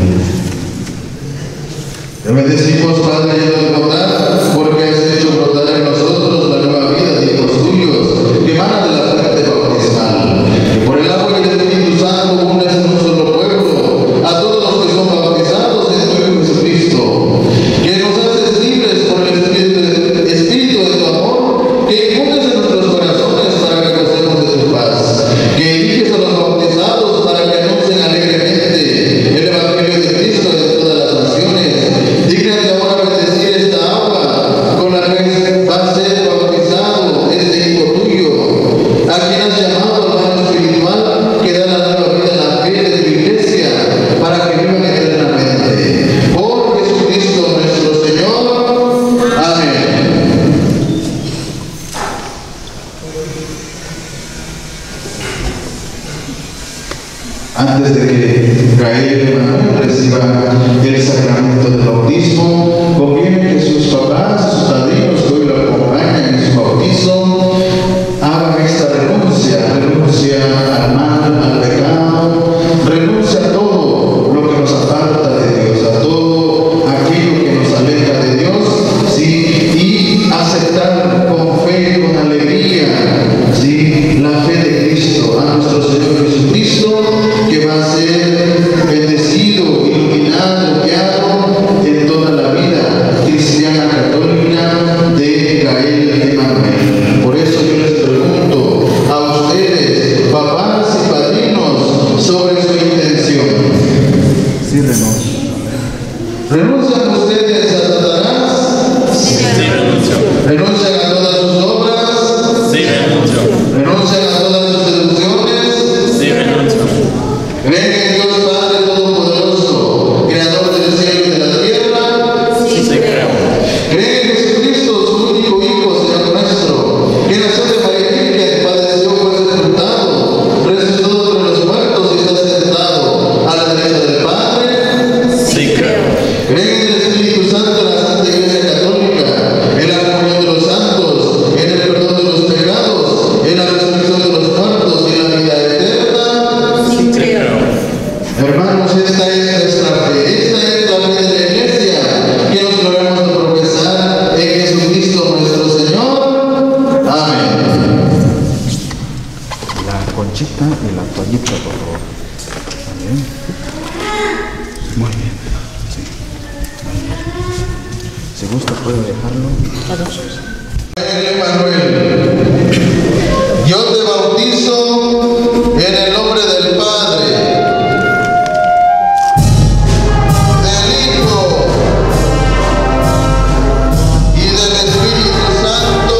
Te bendecimos, Padre, lleno de bondad, porque has hecho brotar en nosotros la nueva vida de hijos tuyos que emana de la fuente bautismal. Y por el agua y el Espíritu Santo unes en un solo pueblo a todos los que son bautizados en tu Hijo Jesucristo. Que nos haces libres por el Espíritu de, Espíritu de tu amor, que infundes en nuestros corazones para que gocemos de tu paz. Que eliges a los bautizados para que anuncien alegremente el Evangelio de Cristo en todas las naciones. Dígnate ahora bendecir esta agua con la que va a ser bautizado este hijo tuyo, a quien has llamado al baño espiritual que da la nueva vida en la fe de tu iglesia, para que vivan eternamente. Por Jesucristo nuestro Señor. Amén. Antes de que Gael Emanuel reciba el sacramento del bautismo, conviene que sus papás, sus padrinos que hoy lo acompañan en su bautizo, hagan esta renuncia, renuncia al mal, al pecado, renuncia a todo lo que nos aparta de Dios, a todo aquello que nos aleja de Dios, ¿sí? Y aceptar con fe, con alegría, ¿sí?, la fe de Cristo, a nuestro Señor Jesucristo, que va a ser bendecido, iluminado, guiado en toda la vida cristiana católica de Gael Emanuel. Por eso yo les pregunto a ustedes, papás y padrinos, sobre su intención. Sí, renuncian. ¿Renuncian ustedes a Satanás? Sí, renuncio. ¿Renuncian a todas sus obras? Sí, renuncio. ¿Renuncian a todas sus seducciones? Sí, renuncio. ¿Creen en Dios Padre Todopoderoso, Creador del cielo y de la tierra? Sí, sí creo. ¿Creen en Jesucristo, su único Hijo, Señor nuestro, que nació de María Virgen, padeció, fue sepultado, resucitó entre los muertos y está sentado a la derecha del Padre? Sí creo. ¿Creen en el Espíritu Santo, en la Santa Iglesia Católica, en la comunión de los santos, en el perdón de los pecados, en la resurrección de los muertos y en la vida eterna? Sí creo. Hermanos, esta es nuestra fe, esta es la fe de la Iglesia, que nos logramos a profesar en Jesucristo nuestro Señor. Amén. La conchita y la toallita, por favor. Amén. Muy bien. Sí. Si gusta, puede dejarlo. Emanuel, yo te bautizo en el nombre del Padre, del Hijo y del Espíritu Santo.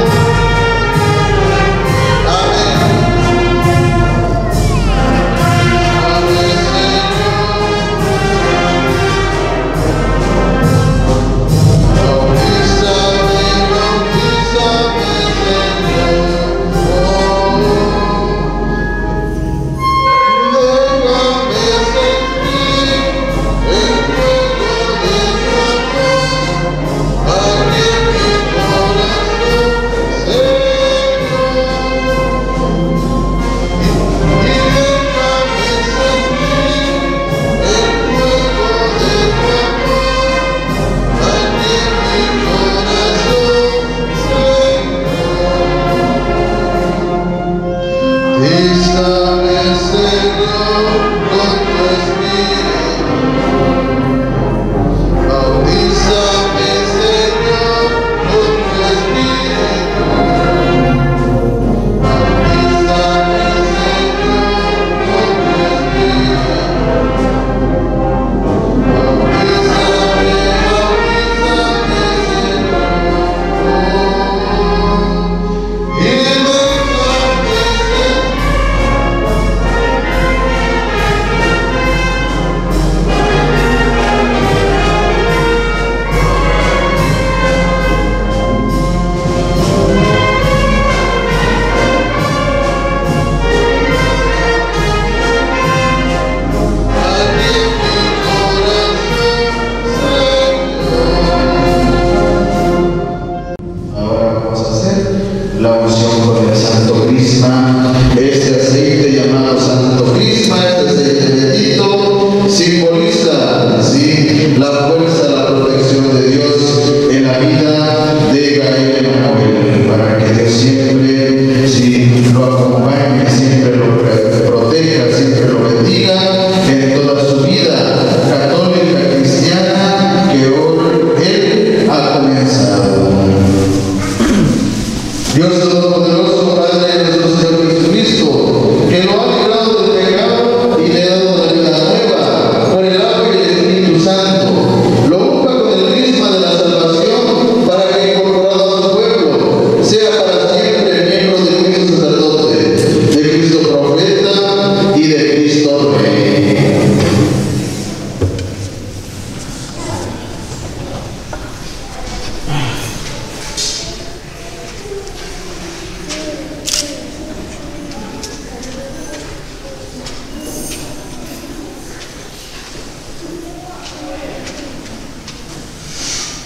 Amén. Amén, Señor. Bautízame, bautízame,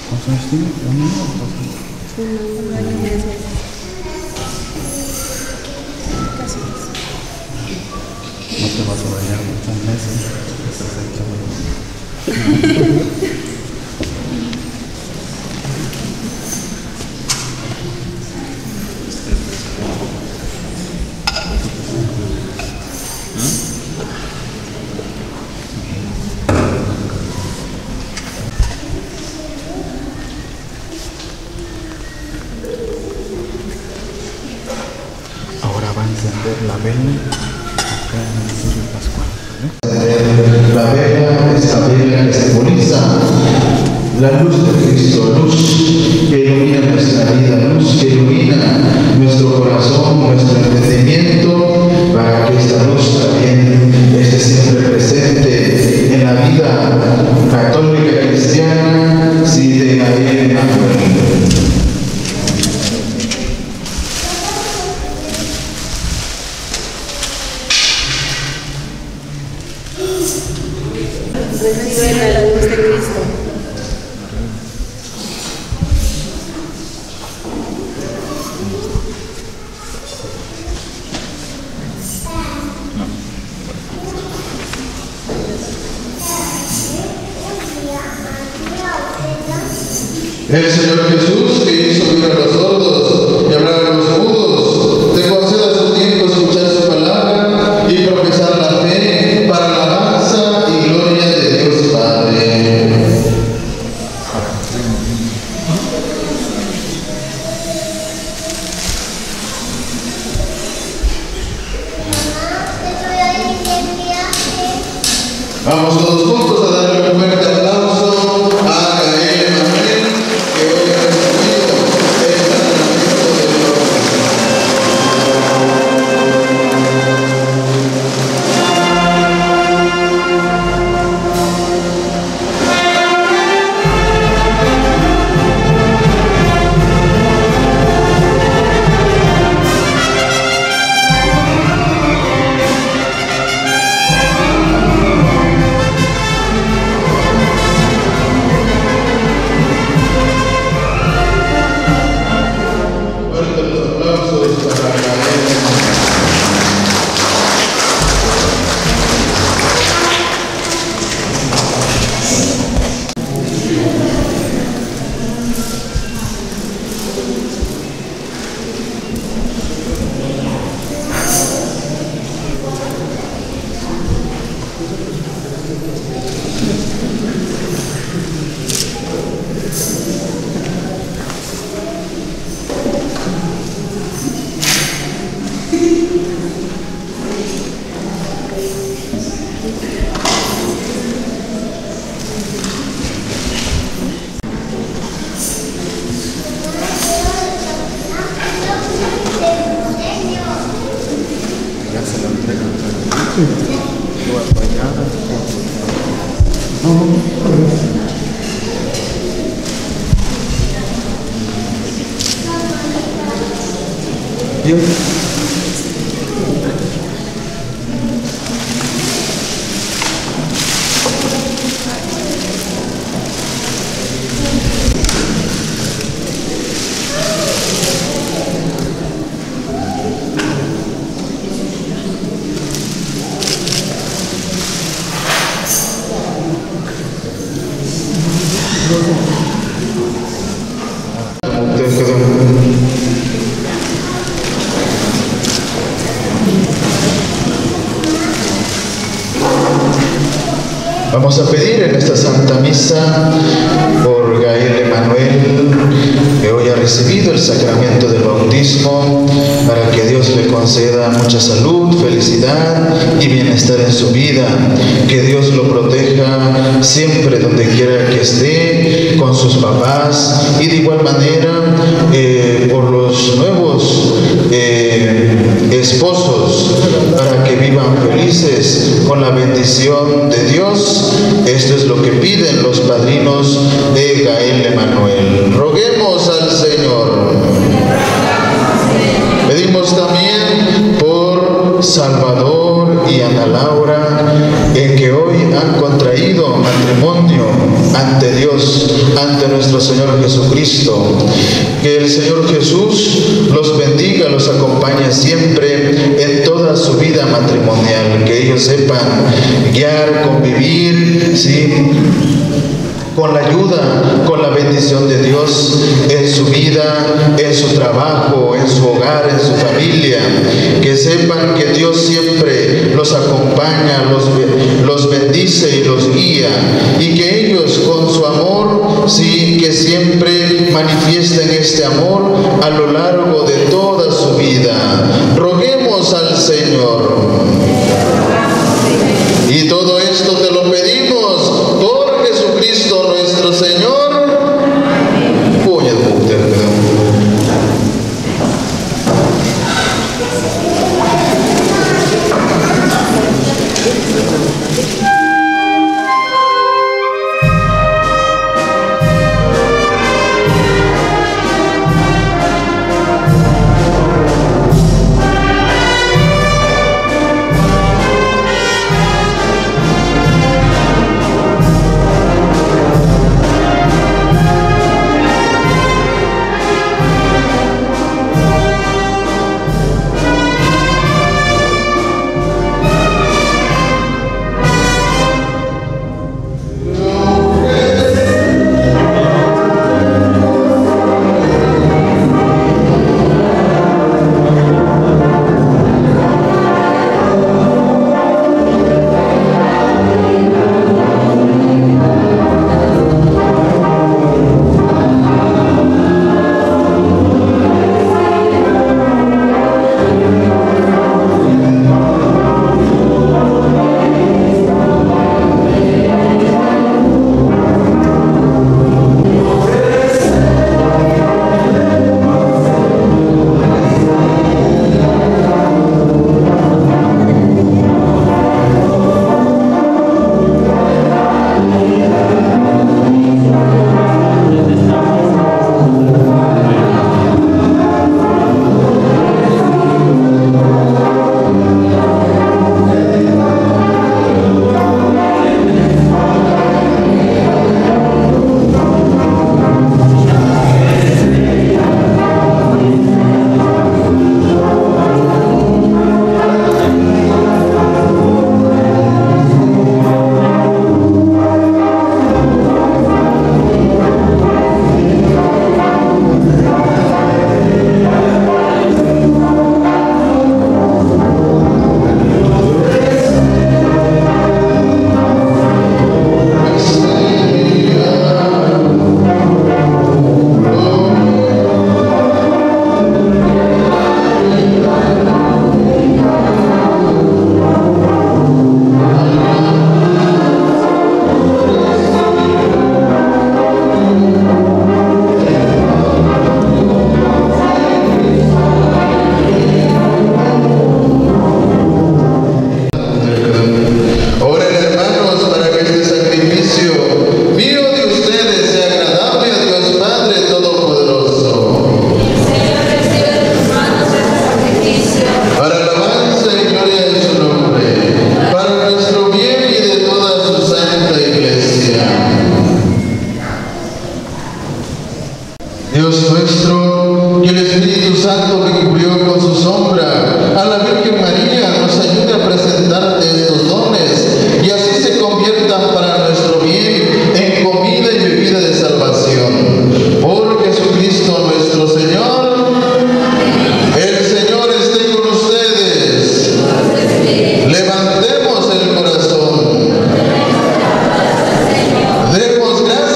¿Cuántos años tiene? ¿Un niño o dos años? Un año y diez meses. Casi. No te vas a bañar muchos meses. Estás hecho. Ahora va a encender la vela acá en el Cirio Pascual. ¿Vale? La vela, esta vela que simboliza la luz de Cristo, luz que ilumina nuestra vida, luz que ilumina nuestro corazón, nuestro entendimiento, para que esta luz también esté siempre presente en la vida católica y cristiana, sí, de Gael Manuel. Recibe la luz de Cristo. El Señor Jesús, que hizo oír a los sordos y hablar a los mudos, te conceda su tiempo escuchar su palabra y profesar la fe para la alabanza y gloria de Dios Padre. Vamos todos juntos a darle un fuerte aplauso a Gael Manuel, que hoy ha recibido el sacramento del Ya se lo entregan. Igual bañada. Bien. Vamos a pedir en esta Santa Misa por Gael Emanuel, que hoy ha recibido el sacramento del bautismo, para que Dios le conceda mucha salud, felicidad y bienestar en su vida, que Dios lo proteja siempre donde quiera que esté, con sus papás, y de igual manera eh, por los nuevos eh, esposos, para que vivan felices con la bendición de Dios. Esto es lo que piden los padrinos de Gael Emanuel. Roguemos al Señor. Pedimos también por Salvador y Ana Laura, en que hoy han contraído matrimonio ante Dios, ante nuestro nuestro Señor Jesucristo. Que el Señor Jesús los bendiga, los acompañe siempre en toda su vida matrimonial, que ellos sepan guiar, convivir, ¿sí?, con la ayuda, con la bendición de Dios en su vida, en su trabajo, en su hogar, en su familia. Que sepan que Dios siempre los acompaña, los, los bendice y los guía, y que ellos con su amor, sí, que siempre manifiesten este amor a lo largo de toda su vida. Roguemos al Señor. Y todo esto te lo pedimos por Jesucristo nuestro Señor. Puñet mujer,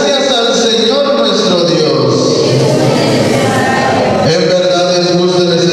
es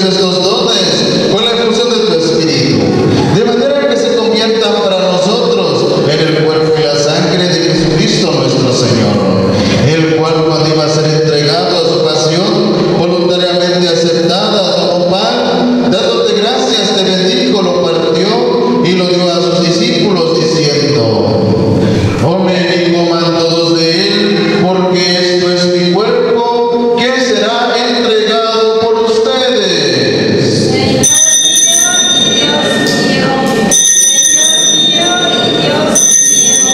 estos dones con la efusión de tu Espíritu, de manera que se conviertan para nosotros en el cuerpo y la sangre de Jesucristo nuestro Señor, el cual cuando iba a ser entregado a su pasión, voluntariamente aceptada, tomó pan, dándote gracias, te bendijo, lo partió y lo dio a sus discípulos diciendo: tomen y coman todos de él, porque esto es mi cuerpo que será entregado por ustedes. Señor mío y Dios mío, Señor mío y Dios mío.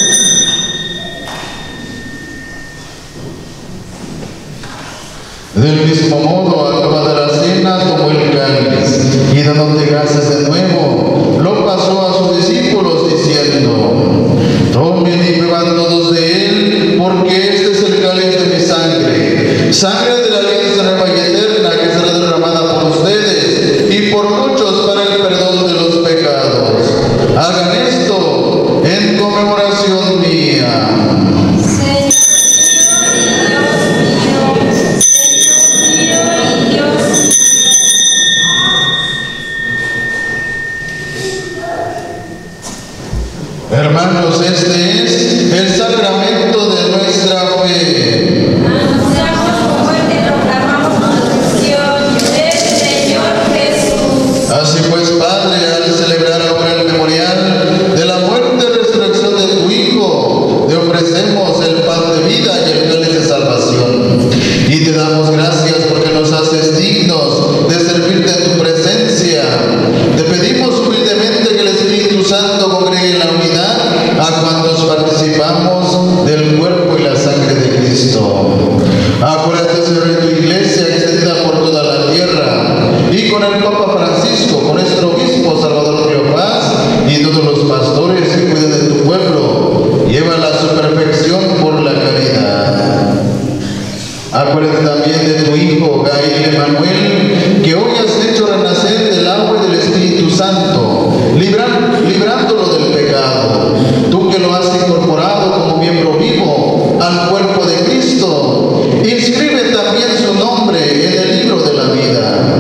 Del mismo modo, acabada la cena, tomó el cáliz y dándote gracias de nuevo, lo pasó a sus discípulos diciendo: tomen y beban todos de él, porque este es el cáliz de mi sangre, sangre de la alianza nueva y eterna, que será derramada por ustedes y por muchos para el perdón de los pecados. Hagan esto en conmemoración mía. Hermanos, este es el sacramento de nuestra fe. Anunciamos tu muerte y proclamamos tu resurrección del Señor Jesús. Así pues, Padre, al celebrar ahora el memorial de la muerte y resurrección de tu Hijo, te ofrecemos el pan de vida y el cáliz de salvación. Y te damos gracias porque nos haces dignos de servirte en tu presencia. Te pedimos humildemente que el Espíritu Santo congregue en la unidad a cuantos participamos del cuerpo y la sangre de Cristo. Acuérdate, Señor, de tu iglesia extendida por toda la tierra, y con el Papa Francisco, con nuestro obispo Salvador Cleofás y todos los pastores que cuidan de tu pueblo, llévala a su perfección por la caridad. Acuérdate también de tu Hijo Gael Emanuel, que hoy has hecho renacer del agua y del Espíritu Santo, libran, librándolo del pecado. Tú que lo has incorporado como miembro vivo al cuerpo de Cristo, inscribe también su nombre en el libro de la vida.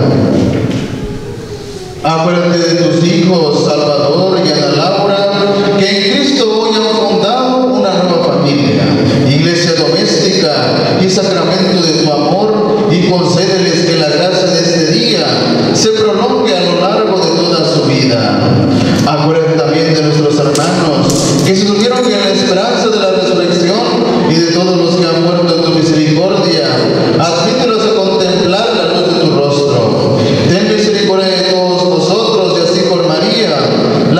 Acuérdate de tus hijos Salvador y Ana Laura, que en Cristo hoy han fundado una nueva familia, iglesia doméstica y sacramento de tu amor, y concédeles que la gracia de este día se prolongue a lo largo de toda su vida. Acuérdate también de nuestros hermanos que se durmieron en la esperanza de la resurrección, y de todos los que han muerto en tu misericordia. Admítelos a contemplar la luz de tu rostro. Ten misericordia de todos nosotros, y así por María,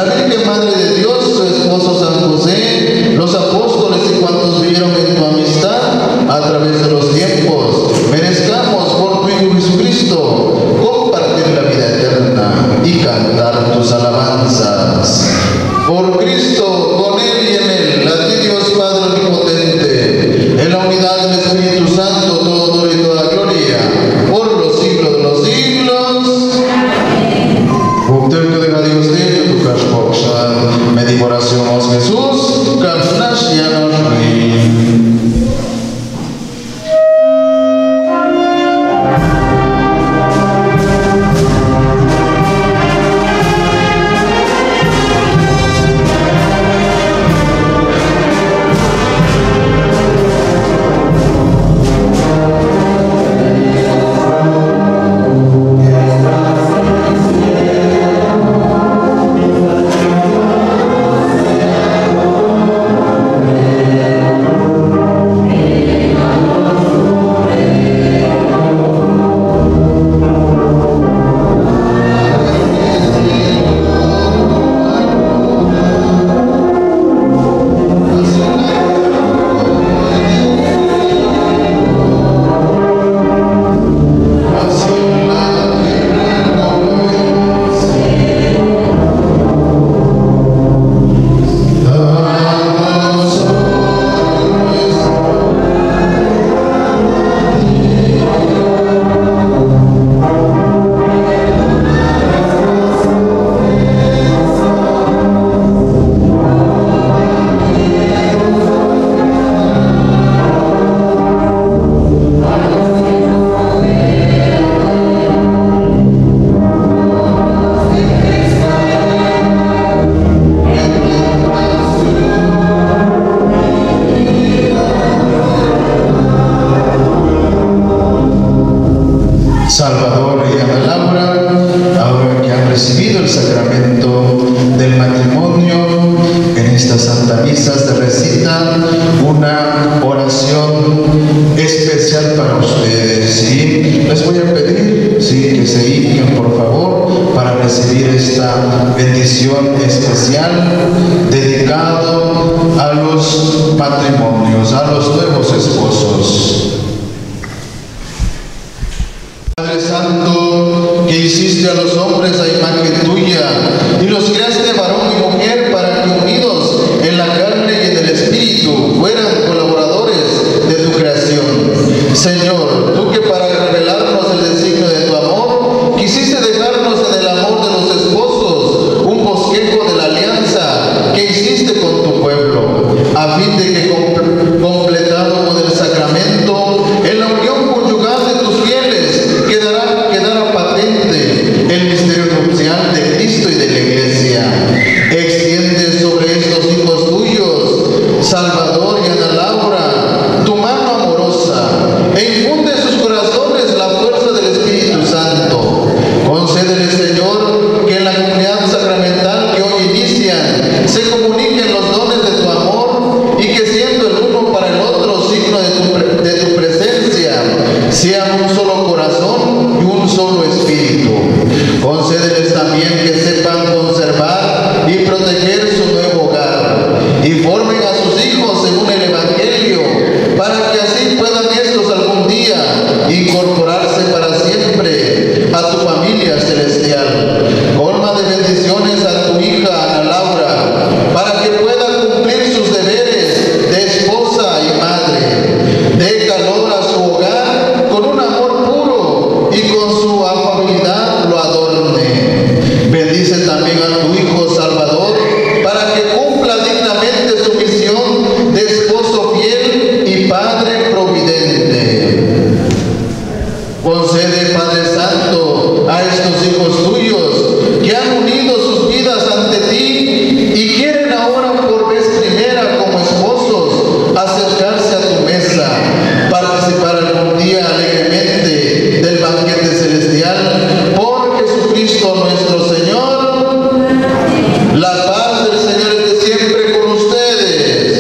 Laura y Ana Laura, ahora que han recibido el sacramento del matrimonio, en esta Santa Misa se recita una oración especial para ustedes. ¿Sí? Les voy a pedir, ¿sí?, que se hinquen por favor para recibir esta bendición especial dedicado a los matrimonios, a los nuevos esposos. Padre Santo, que hiciste a los hombres a imagen tuya y los creaste varón y mujer para que unidos en la carne y en el espíritu fueran colaboradores de tu creación. Señor, tú que para revelarnos el designio de tu amor quisiste dejarnos en el amor de los esposos un bosquejo de la alianza que hiciste con tu pueblo, a fin de que completado con el sacramento en la unión conyugal de tus fieles quedará, quedará patente el misterio nupcial de Cristo y de la Iglesia. Extiende sobre estos hijos tuyos, Salvador y Ana Laura, tu mano amorosa e infunde en sus corazones la fuerza del Espíritu Santo. Concédele, Señor, que en la comunidad sacramental que hoy inician se comuniquen los dones de tu amor y que siendo el uno para el otro signo de tu, de tu presencia, sean un solo corazón y un solo espíritu. Concédeles también que sepan conservar y proteger su nuevo hogar y formen a sus hijos según el Evangelio, para que así puedan estos algún día incorporarse para siempre a tu familia celestial. Colma de bendiciones a tu hija Ana Laura, para que pueda cumplir sus deberes de esposa y madre. Dé calor a su hogar con un amor puro y con su afabilidad lo adorne. Bendice también a tu hijo Salvador, para que cumpla dignamente su misión de esposo fiel y padre providente. Concede, Padre Santo, a estos hijos tuyos que han unido sus vidas ante ti y quieren ahora por vez primera como esposos acercarse a tu mesa, participar algún día alegremente del banquete celestial por Jesucristo nuestro Señor. La paz del Señor esté siempre con ustedes.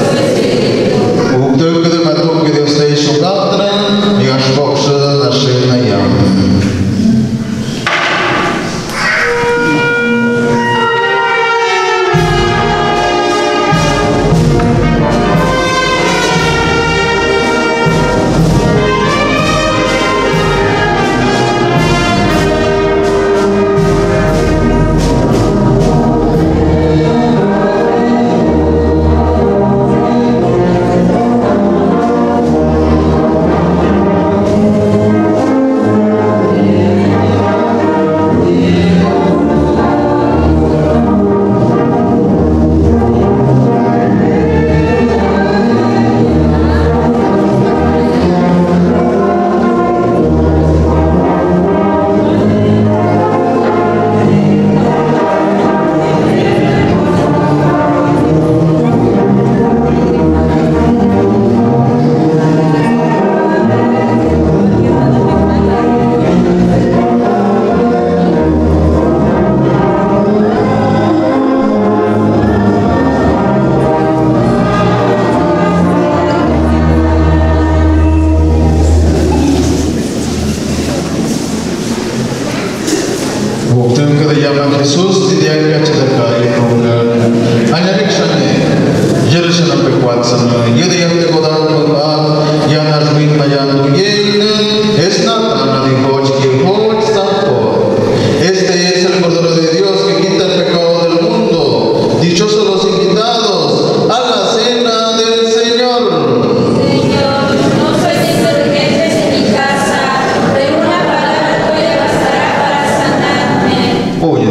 Jesús didiaga chadakai nunga anyarik shane yershana pekwatsan yediyam te godam godam yana ruin mayando yen esna tana di hoch ki hoch sapo. Este es el Cordero de Dios que quita el pecado del mundo. Dichosos los invitados a la cena del Señor. Señor, no soy digno de que entres en mi casa, pero una palabra tuya bastará para sanarme. Oye,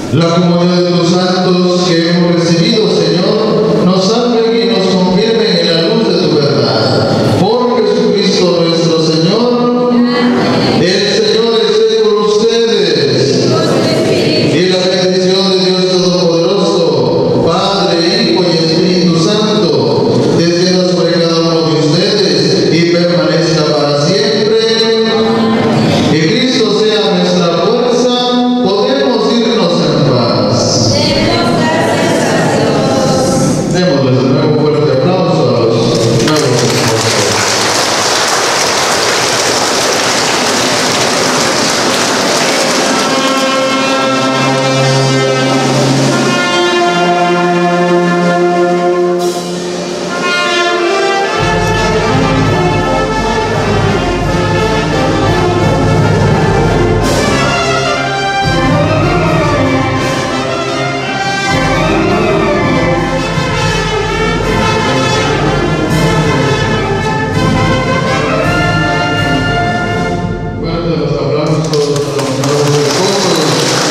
La comunión de los santos que hemos recibido, Señor, nos salven y nos confirmen en la luz de tu verdad. Por Jesucristo nuestro Señor. El Señor esté con ustedes. Y la bendición de Dios Todopoderoso, Padre, Hijo y Espíritu Santo, descienda sobre cada uno de ustedes y permanezca para siempre. Que Cristo sea nuestra fuerza, podemos irnos en paz. Démosles de nuevo un fuerte aplauso a los nuevos esposos. Fuerte los aplausos a los nuevos esposos.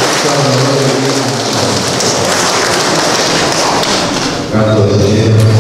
Canto de cielo.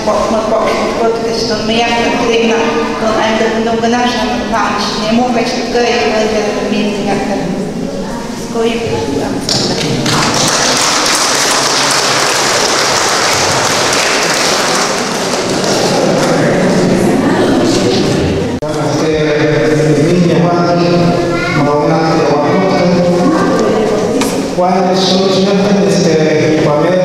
pok ma pok kot is dan meer gedreven dan en de nog een naam paas ne mo pek ke ke de min ya kan skoi Cuando solucionan este papel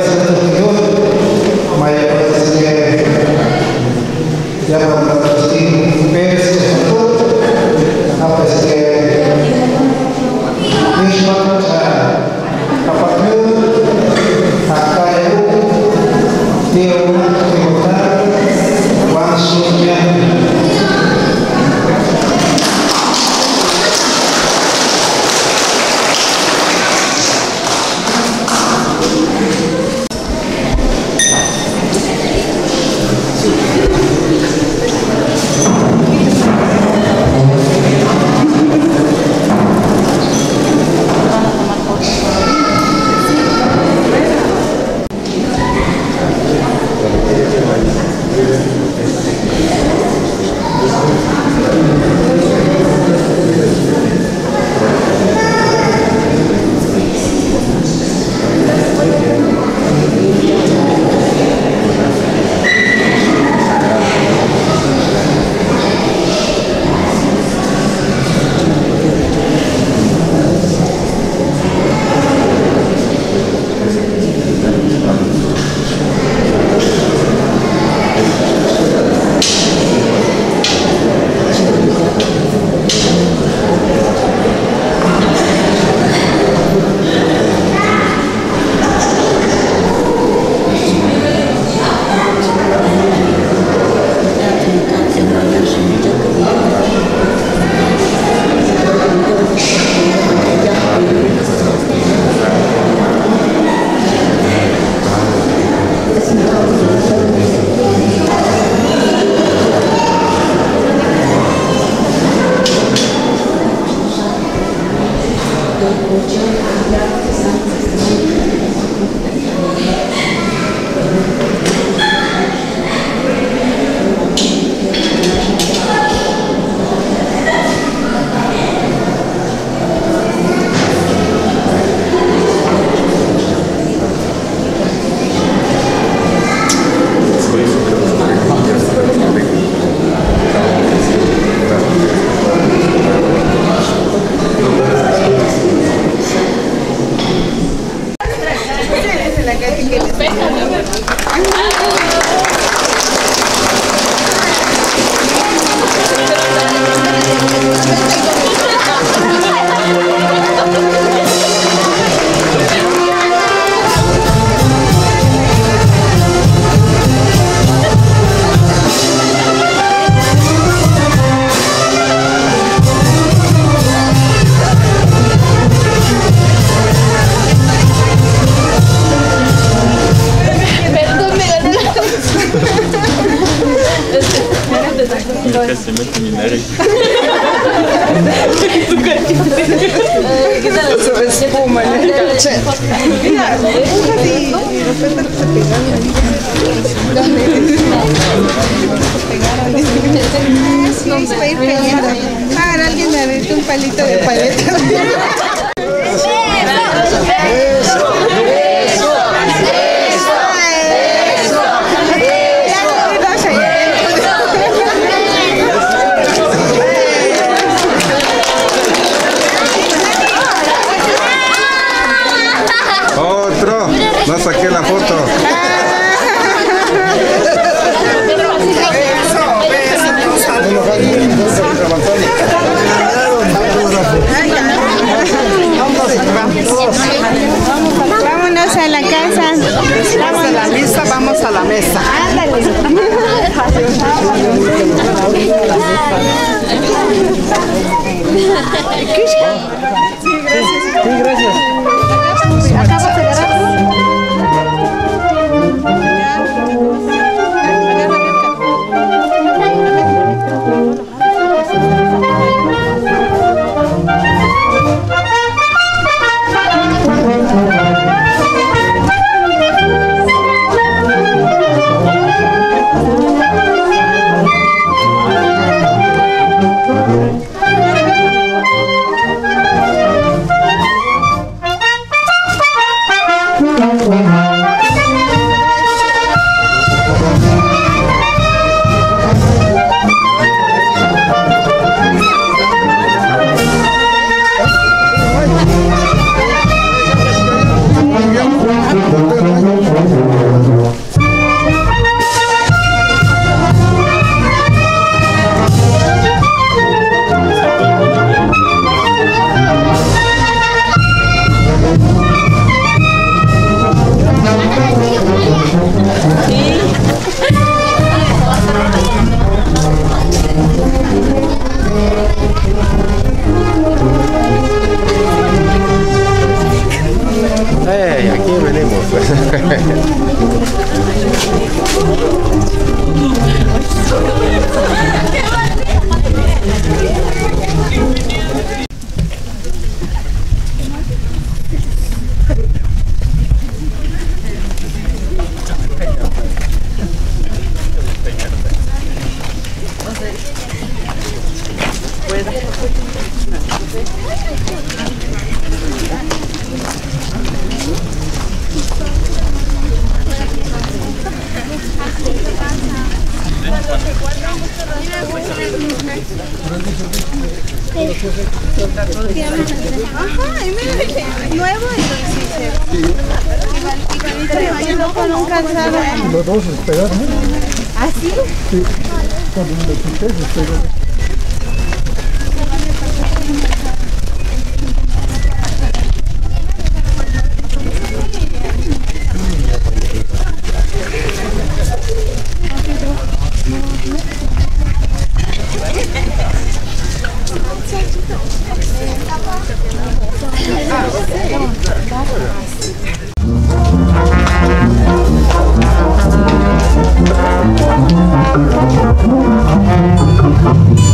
Maya pues que ya para trusting Pérez que ah pues que mismos a apartment acá eu tenho uma pergunta quando solucionan Nunca se mete mi nariz. Eso es espuma en el cachete. Mira, y de repente se pegaron ahí. Sí, estoy peleando. Ah, alguien me aventó un palito de paleta. Otro, no saqué la foto. Vámonos a la casa. Vamos a la mesa, vamos a la mesa. Ándale. Sí, gracias. Acabas de agarrar. la próxima. Ajá, y mira que nuevo y lo hiciste. Igualito con un calzado. Los dos se pegaron, ¿eh? ¿Ah, sí? Sí. Cuando me lo quité, se pegó. Thank you.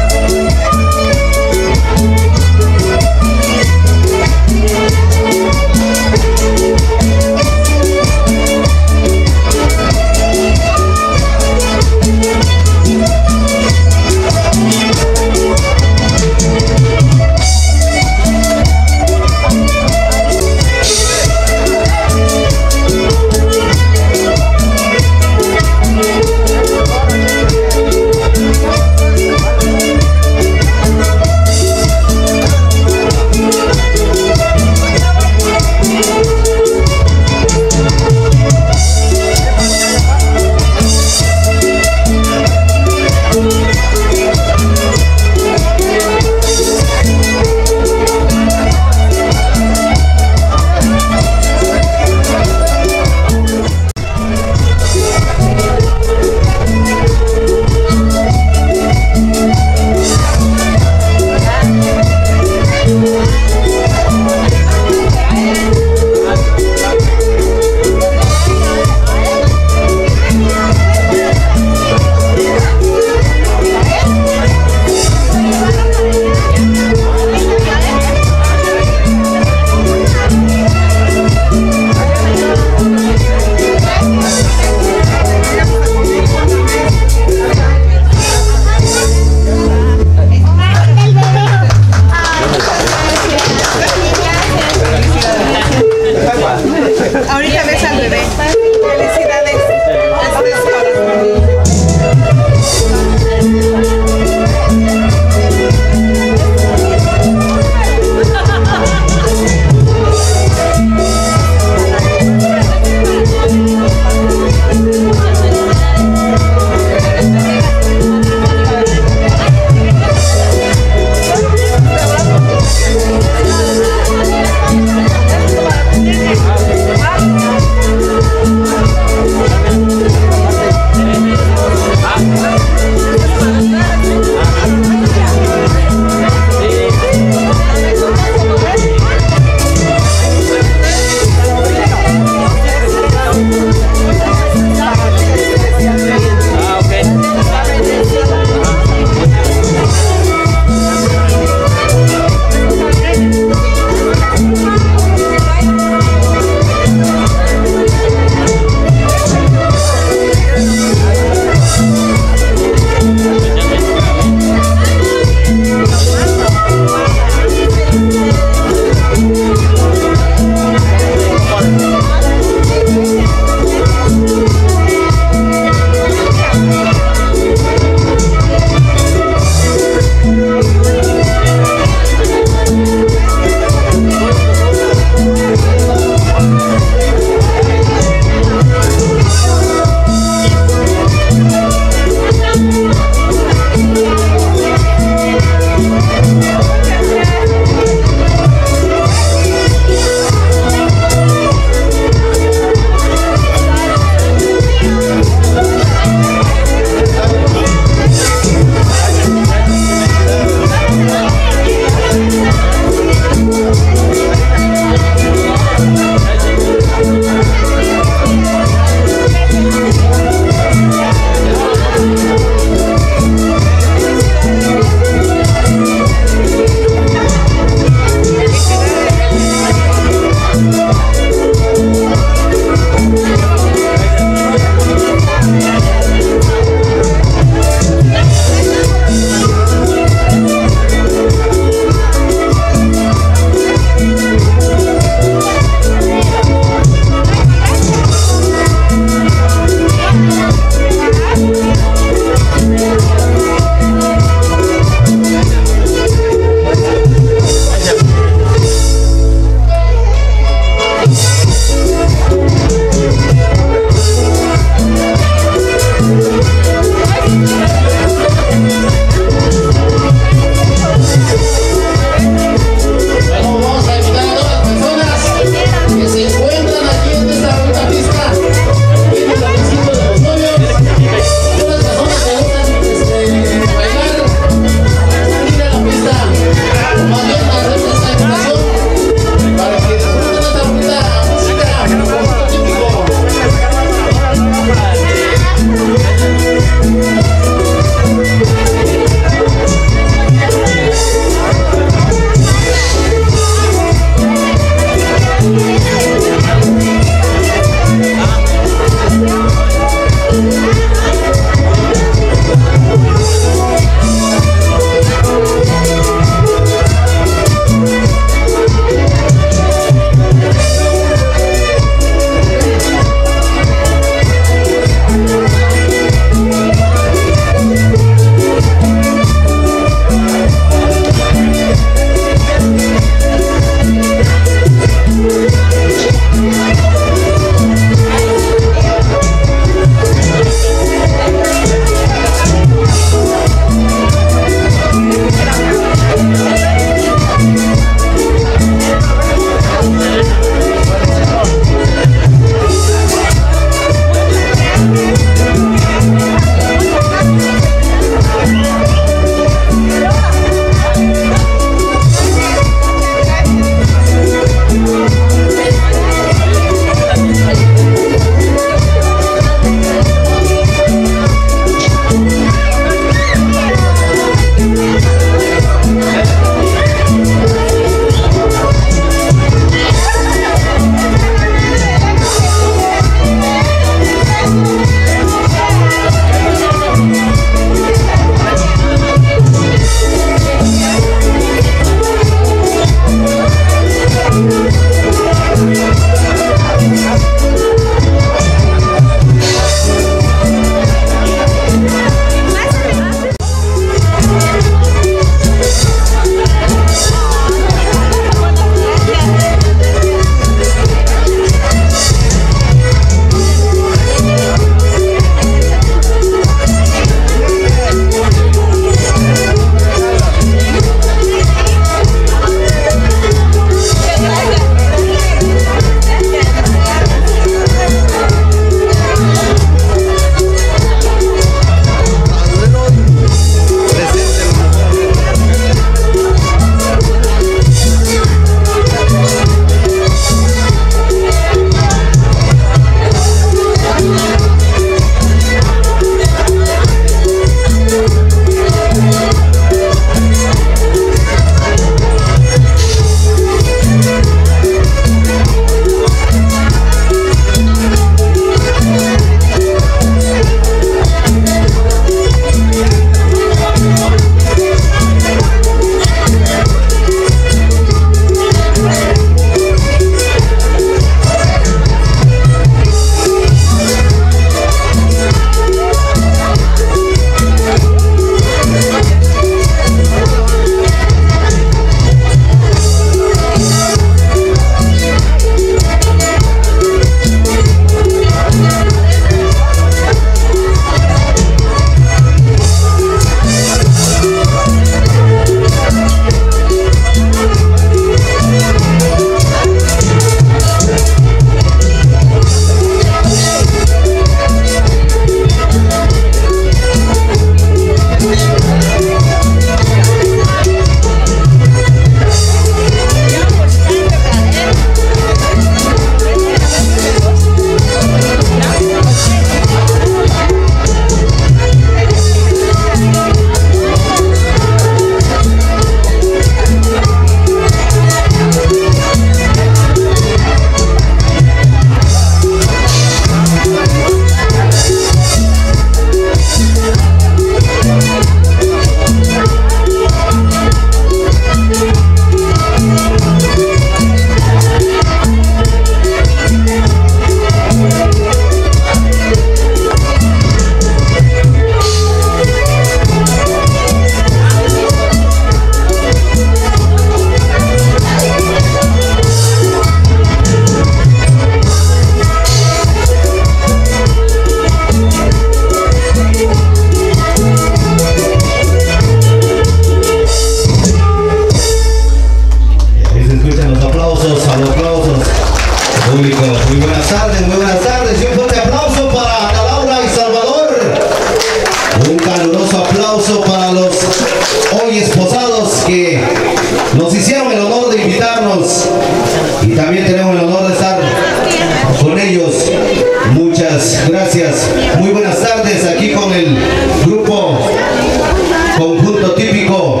los aplausos. Público, muy buenas tardes, muy buenas tardes. Y un fuerte aplauso para Ana Laura y Salvador. Un caluroso aplauso para los hoy esposados que nos hicieron el honor de invitarnos. Y también tenemos el honor de estar con ellos. Muchas gracias. Muy buenas tardes aquí con el grupo Conjunto Típico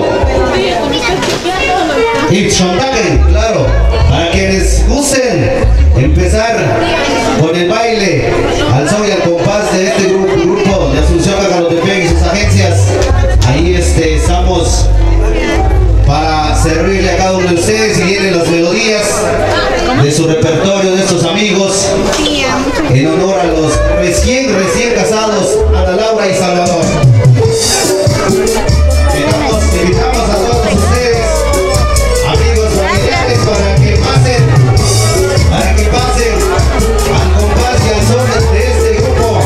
Ixchontaken, claro, para quienes gusten empezar con el baile al son y al compás de este grupo, grupo de Asunción Cajalotepec y sus agencias. Ahí este, estamos para servirle a cada uno de ustedes y vienen las melodías de su repertorio, de estos amigos, en honor a los recién, recién casados, Ana Laura y Salvador. Invitamos, invitamos a todos ustedes, amigos familiares, para que pasen, para que pasen al compás y al son de este grupo,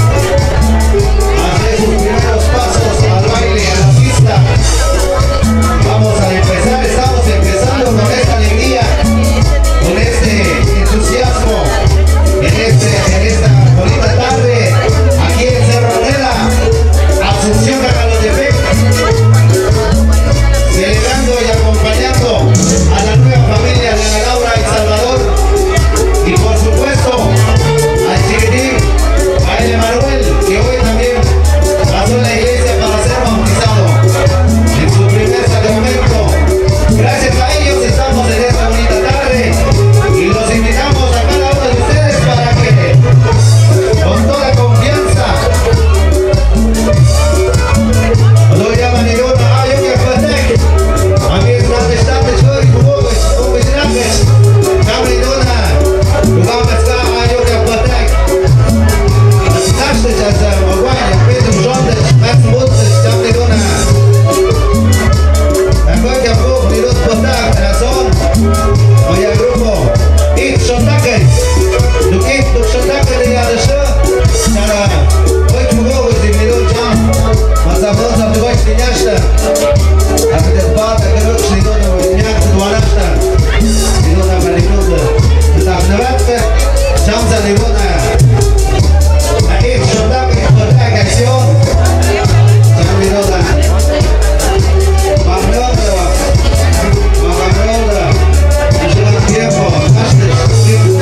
a hacer sus primeros pasos al baile, a la pista. Vamos a empezar, estamos empezando con esta alegría, con este entusiasmo, en, este, en esta bonita tarde, aquí en Cerro Moneda, Asunción Cajalotepec, celebrando y acompañando a la nueva familia de Ana Laura y Salvador, y por supuesto al chiquitín, a el Emanuel, que hoy también pasó en la iglesia para ser bautizado en su primer sacramento. Gracias a ellos estamos en esta bonita tarde y los invitamos a cada uno de ustedes para que con toda confianza lo llaman y yo, ah, yo que acuerdo, a mí es grande, está de chulo y como es, como es grande, cabe y dona, lugar más acá, ah, yo que acuerdo, las casas ya se aguayan, pero son de más muchos, cabe y dona, acá que a poco, y dos potas, corazón, oye al grupo, Ixchontaken, lo que es Ixchontaken de la de show, para hoy jugó, y me dio jam, mas a vos a tu voz de ñasta, a tu despata, que no se dio de ñasta, tu anasta, y no la marinuda, de la nevata, chanza de buena, a Ixchontaken, por la canción, ya me dio la, Magnota, Magnota, y yo el tiempo, hasta el tiempo,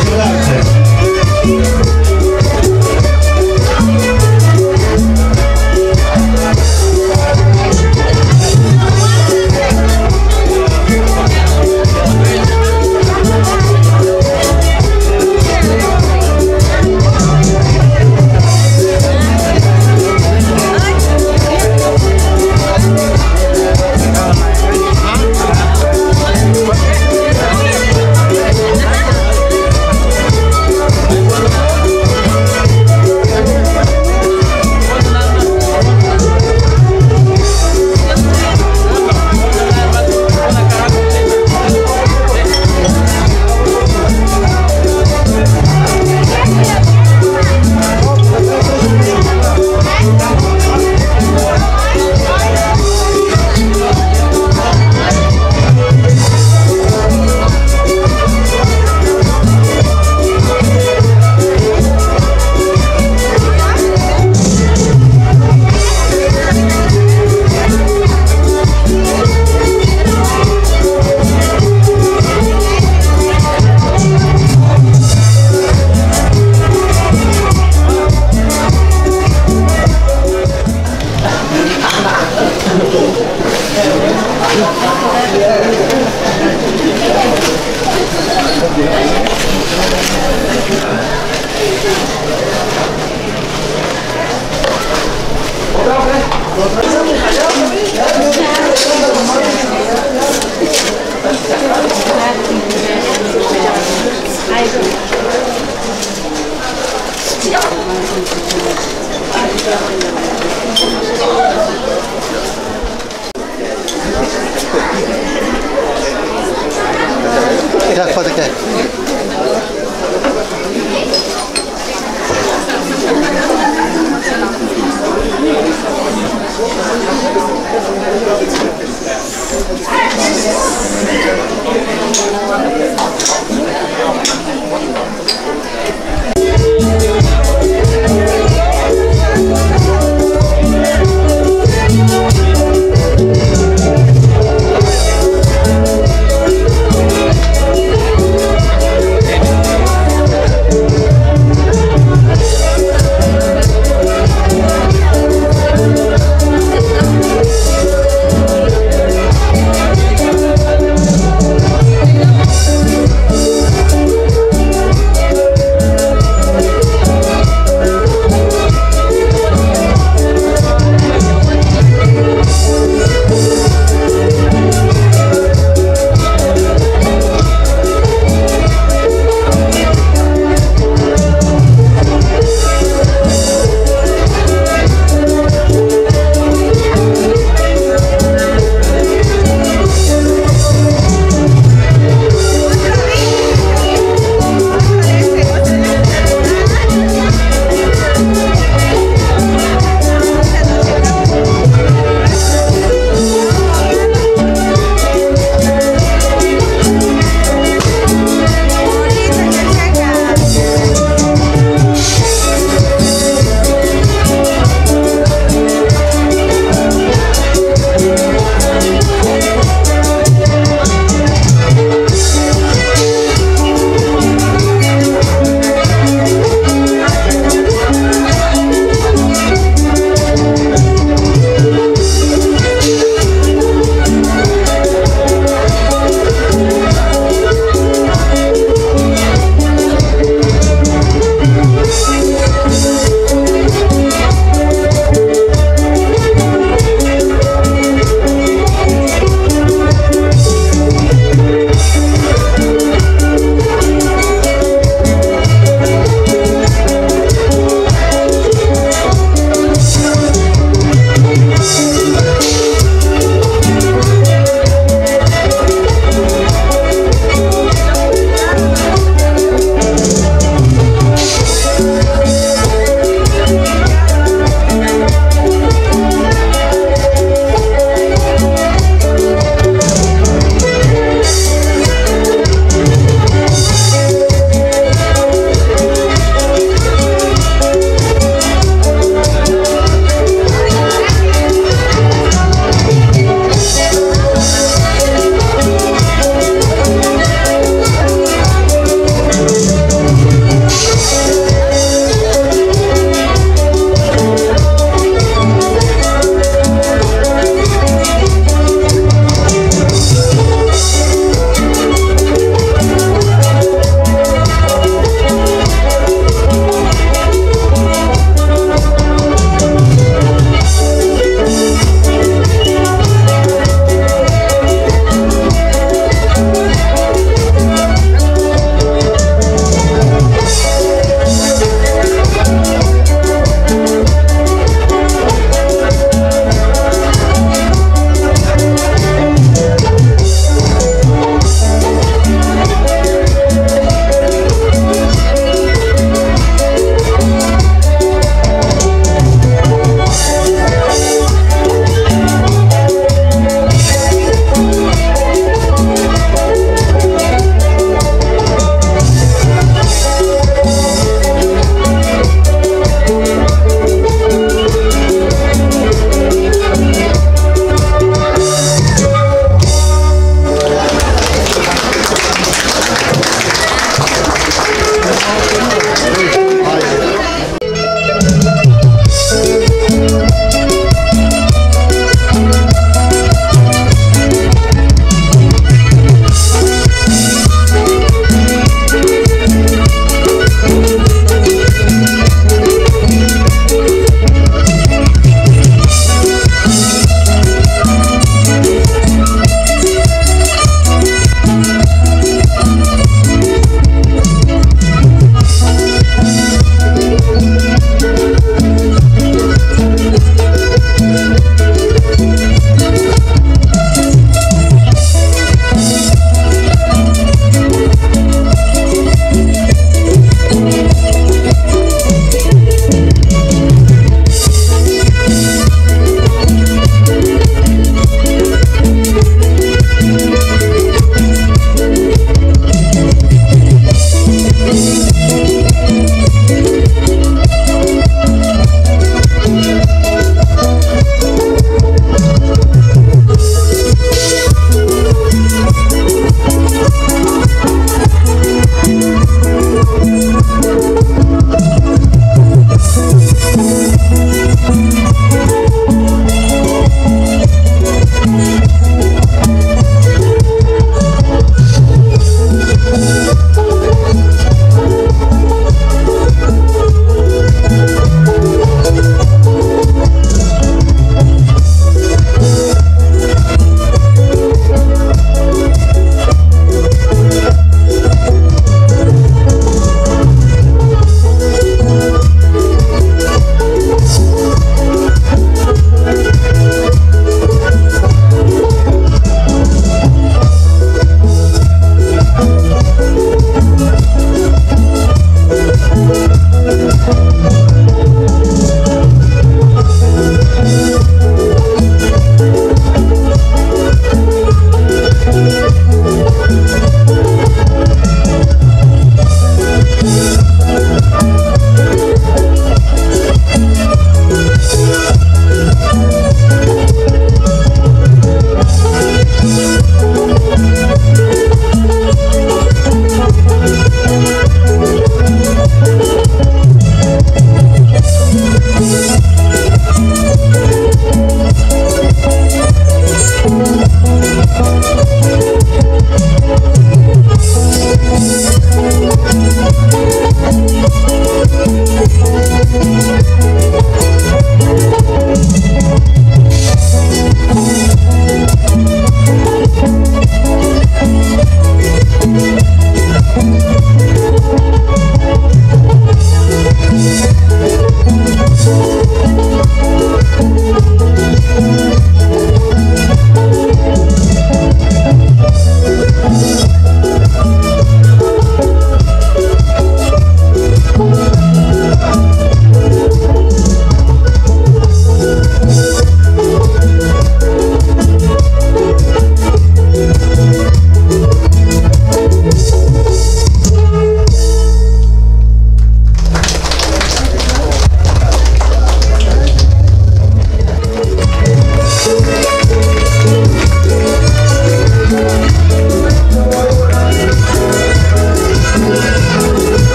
Ya, ¿para qué?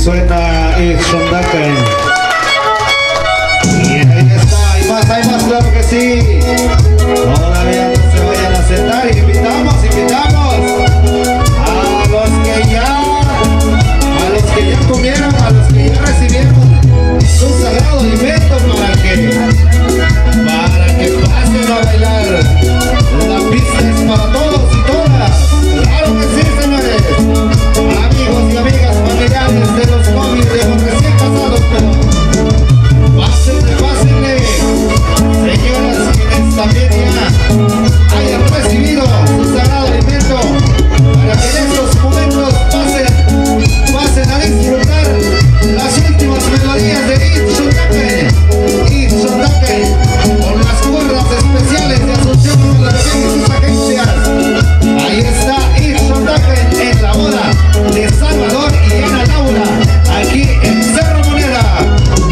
suena el Shondaken. Y ahí está, hay más, hay más, claro que sí. Todavía no se vayan a sentar. Invitamos, invitamos a los que ya, a los que ya comieron, a los que ya recibieron su sagrado alimento para que, para que pasen a bailar. La pista es para todos y todas. Claro que sí, señores. Amigos y amigas familiares de los cómics de los recién casados, pero pásenle, pásenle. Señoras quienes también ya hayan recibido su sagrado alimento, para que en estos momentos pasen, pasen a disfrutar las últimas melodías de It's Shondaken. It's Shondaken, con las cuerdas especiales de Asunción de la Región y sus agencias. Ahí está It's Shondaken en la boda de Salvador y Ana Laura, aquí en Cerro Moneda.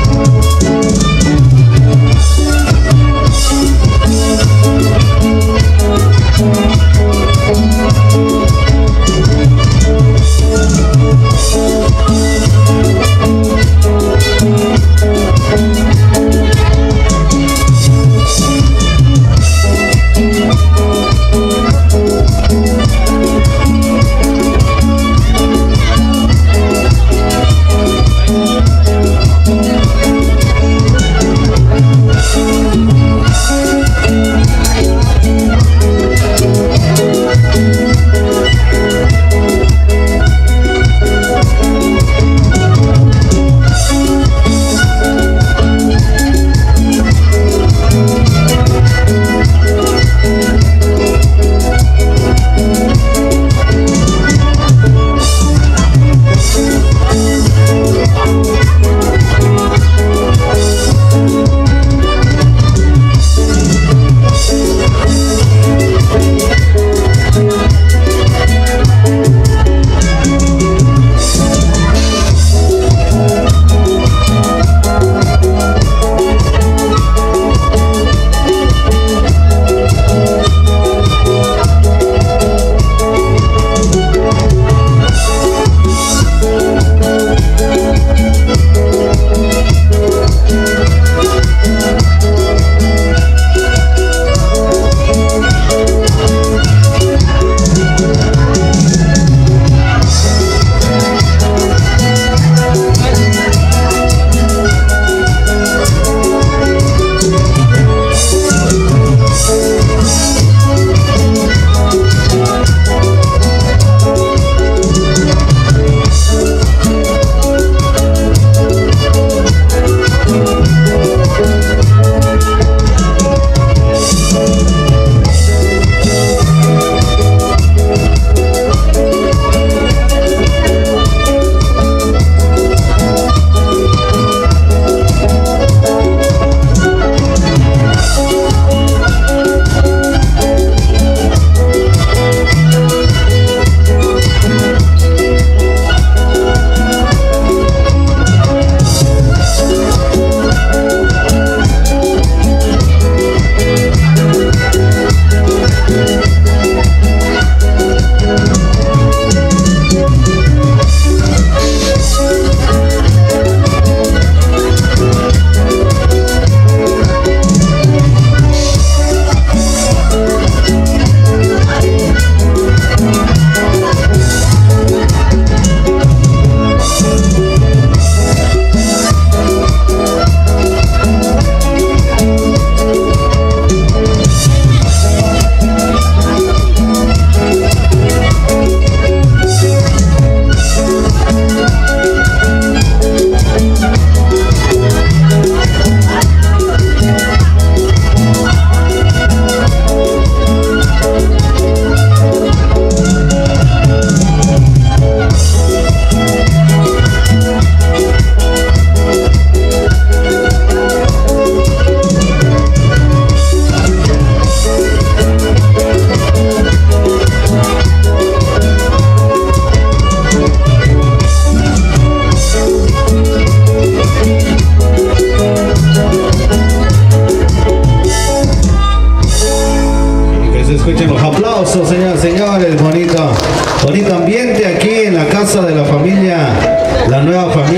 aplausos, señoras y señores. Bonito, bonito ambiente aquí en la casa de la familia, la nueva familia.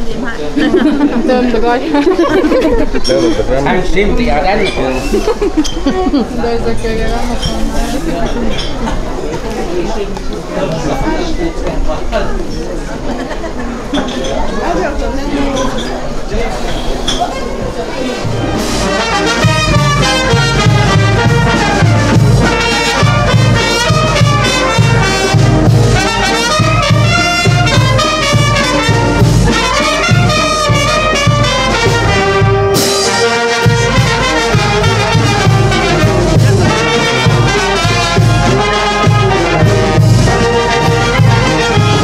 Thơm được rồi. Ăn sim thì ở đây. Desde que llegamos Thank you.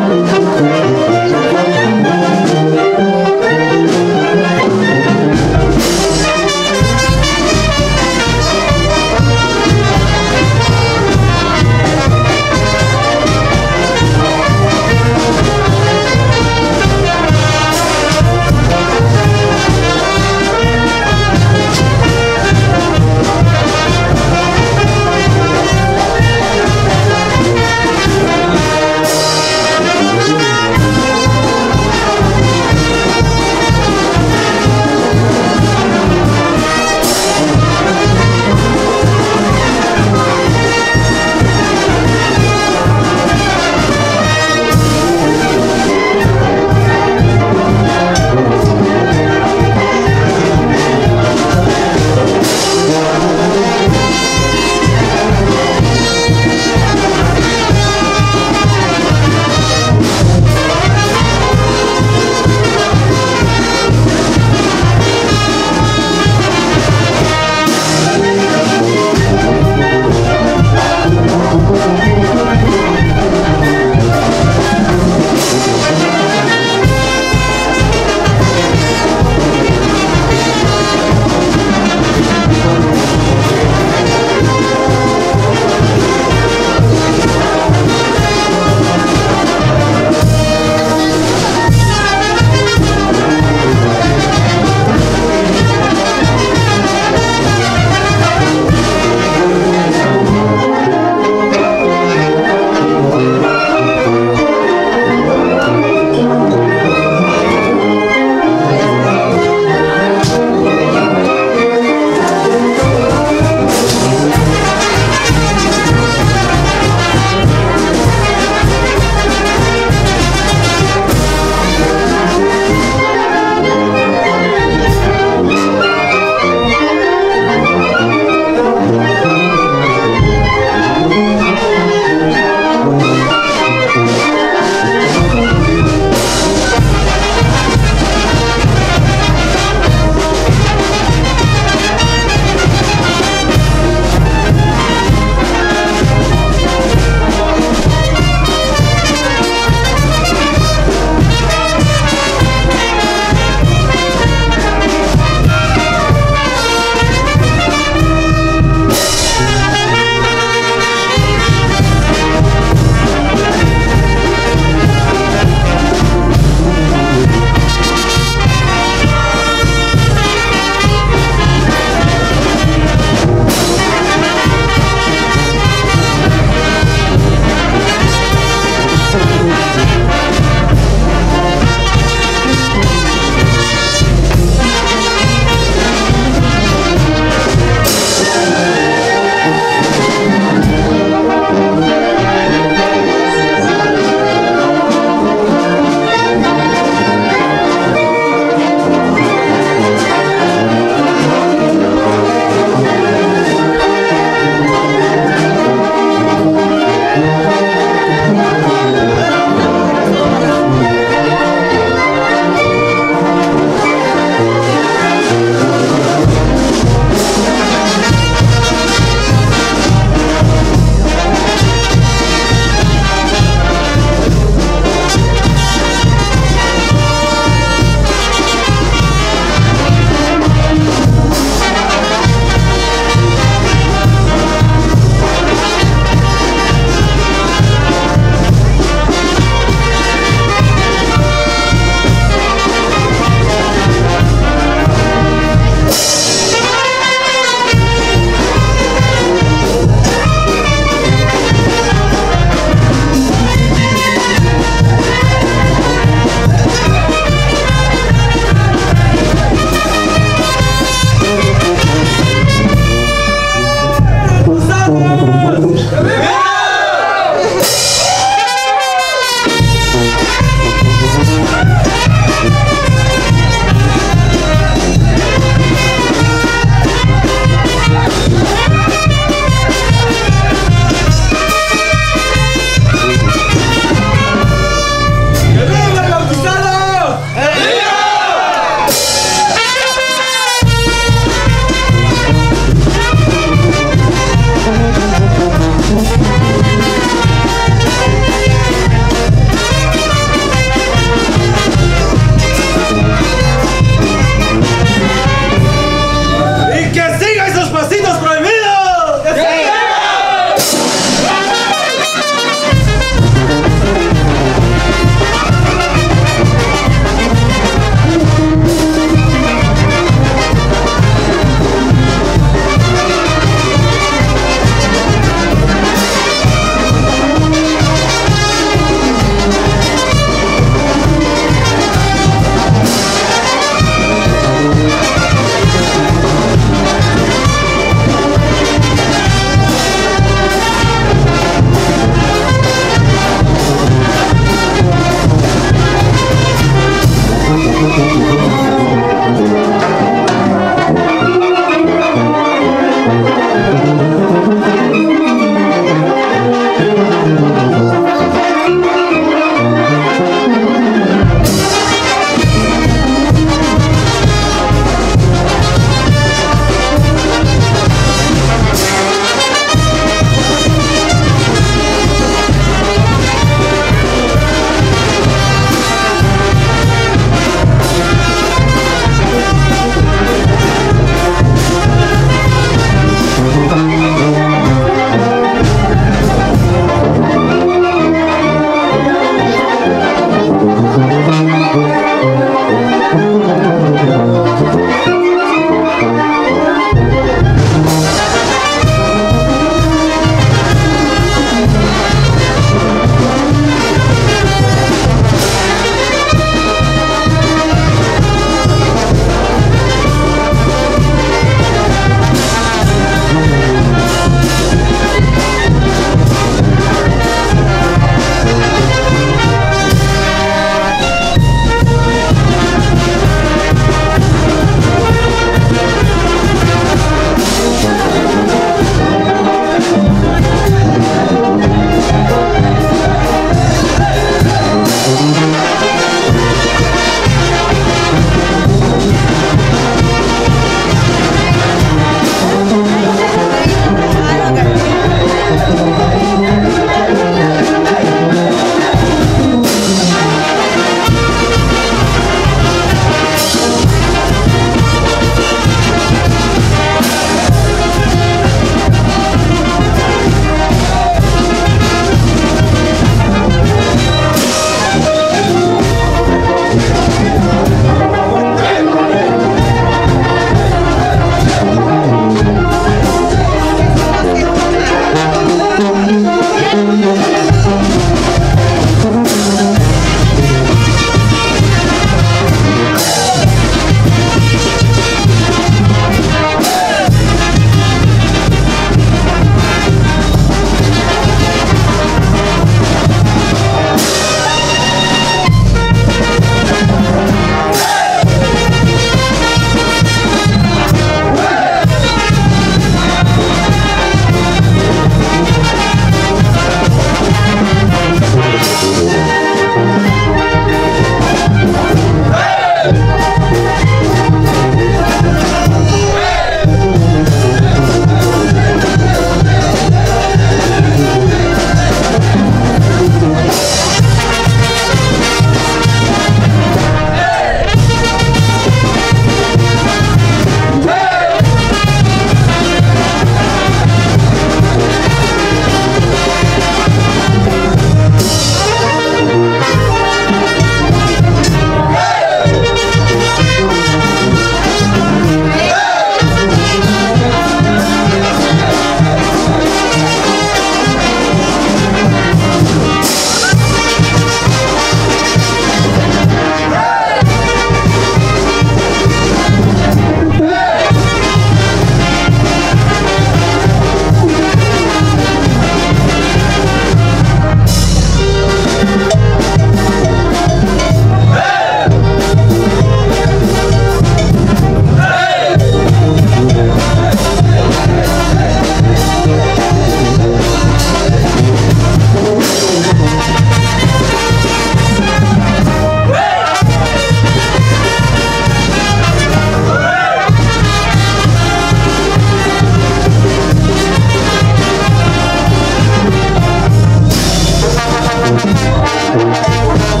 Thank you.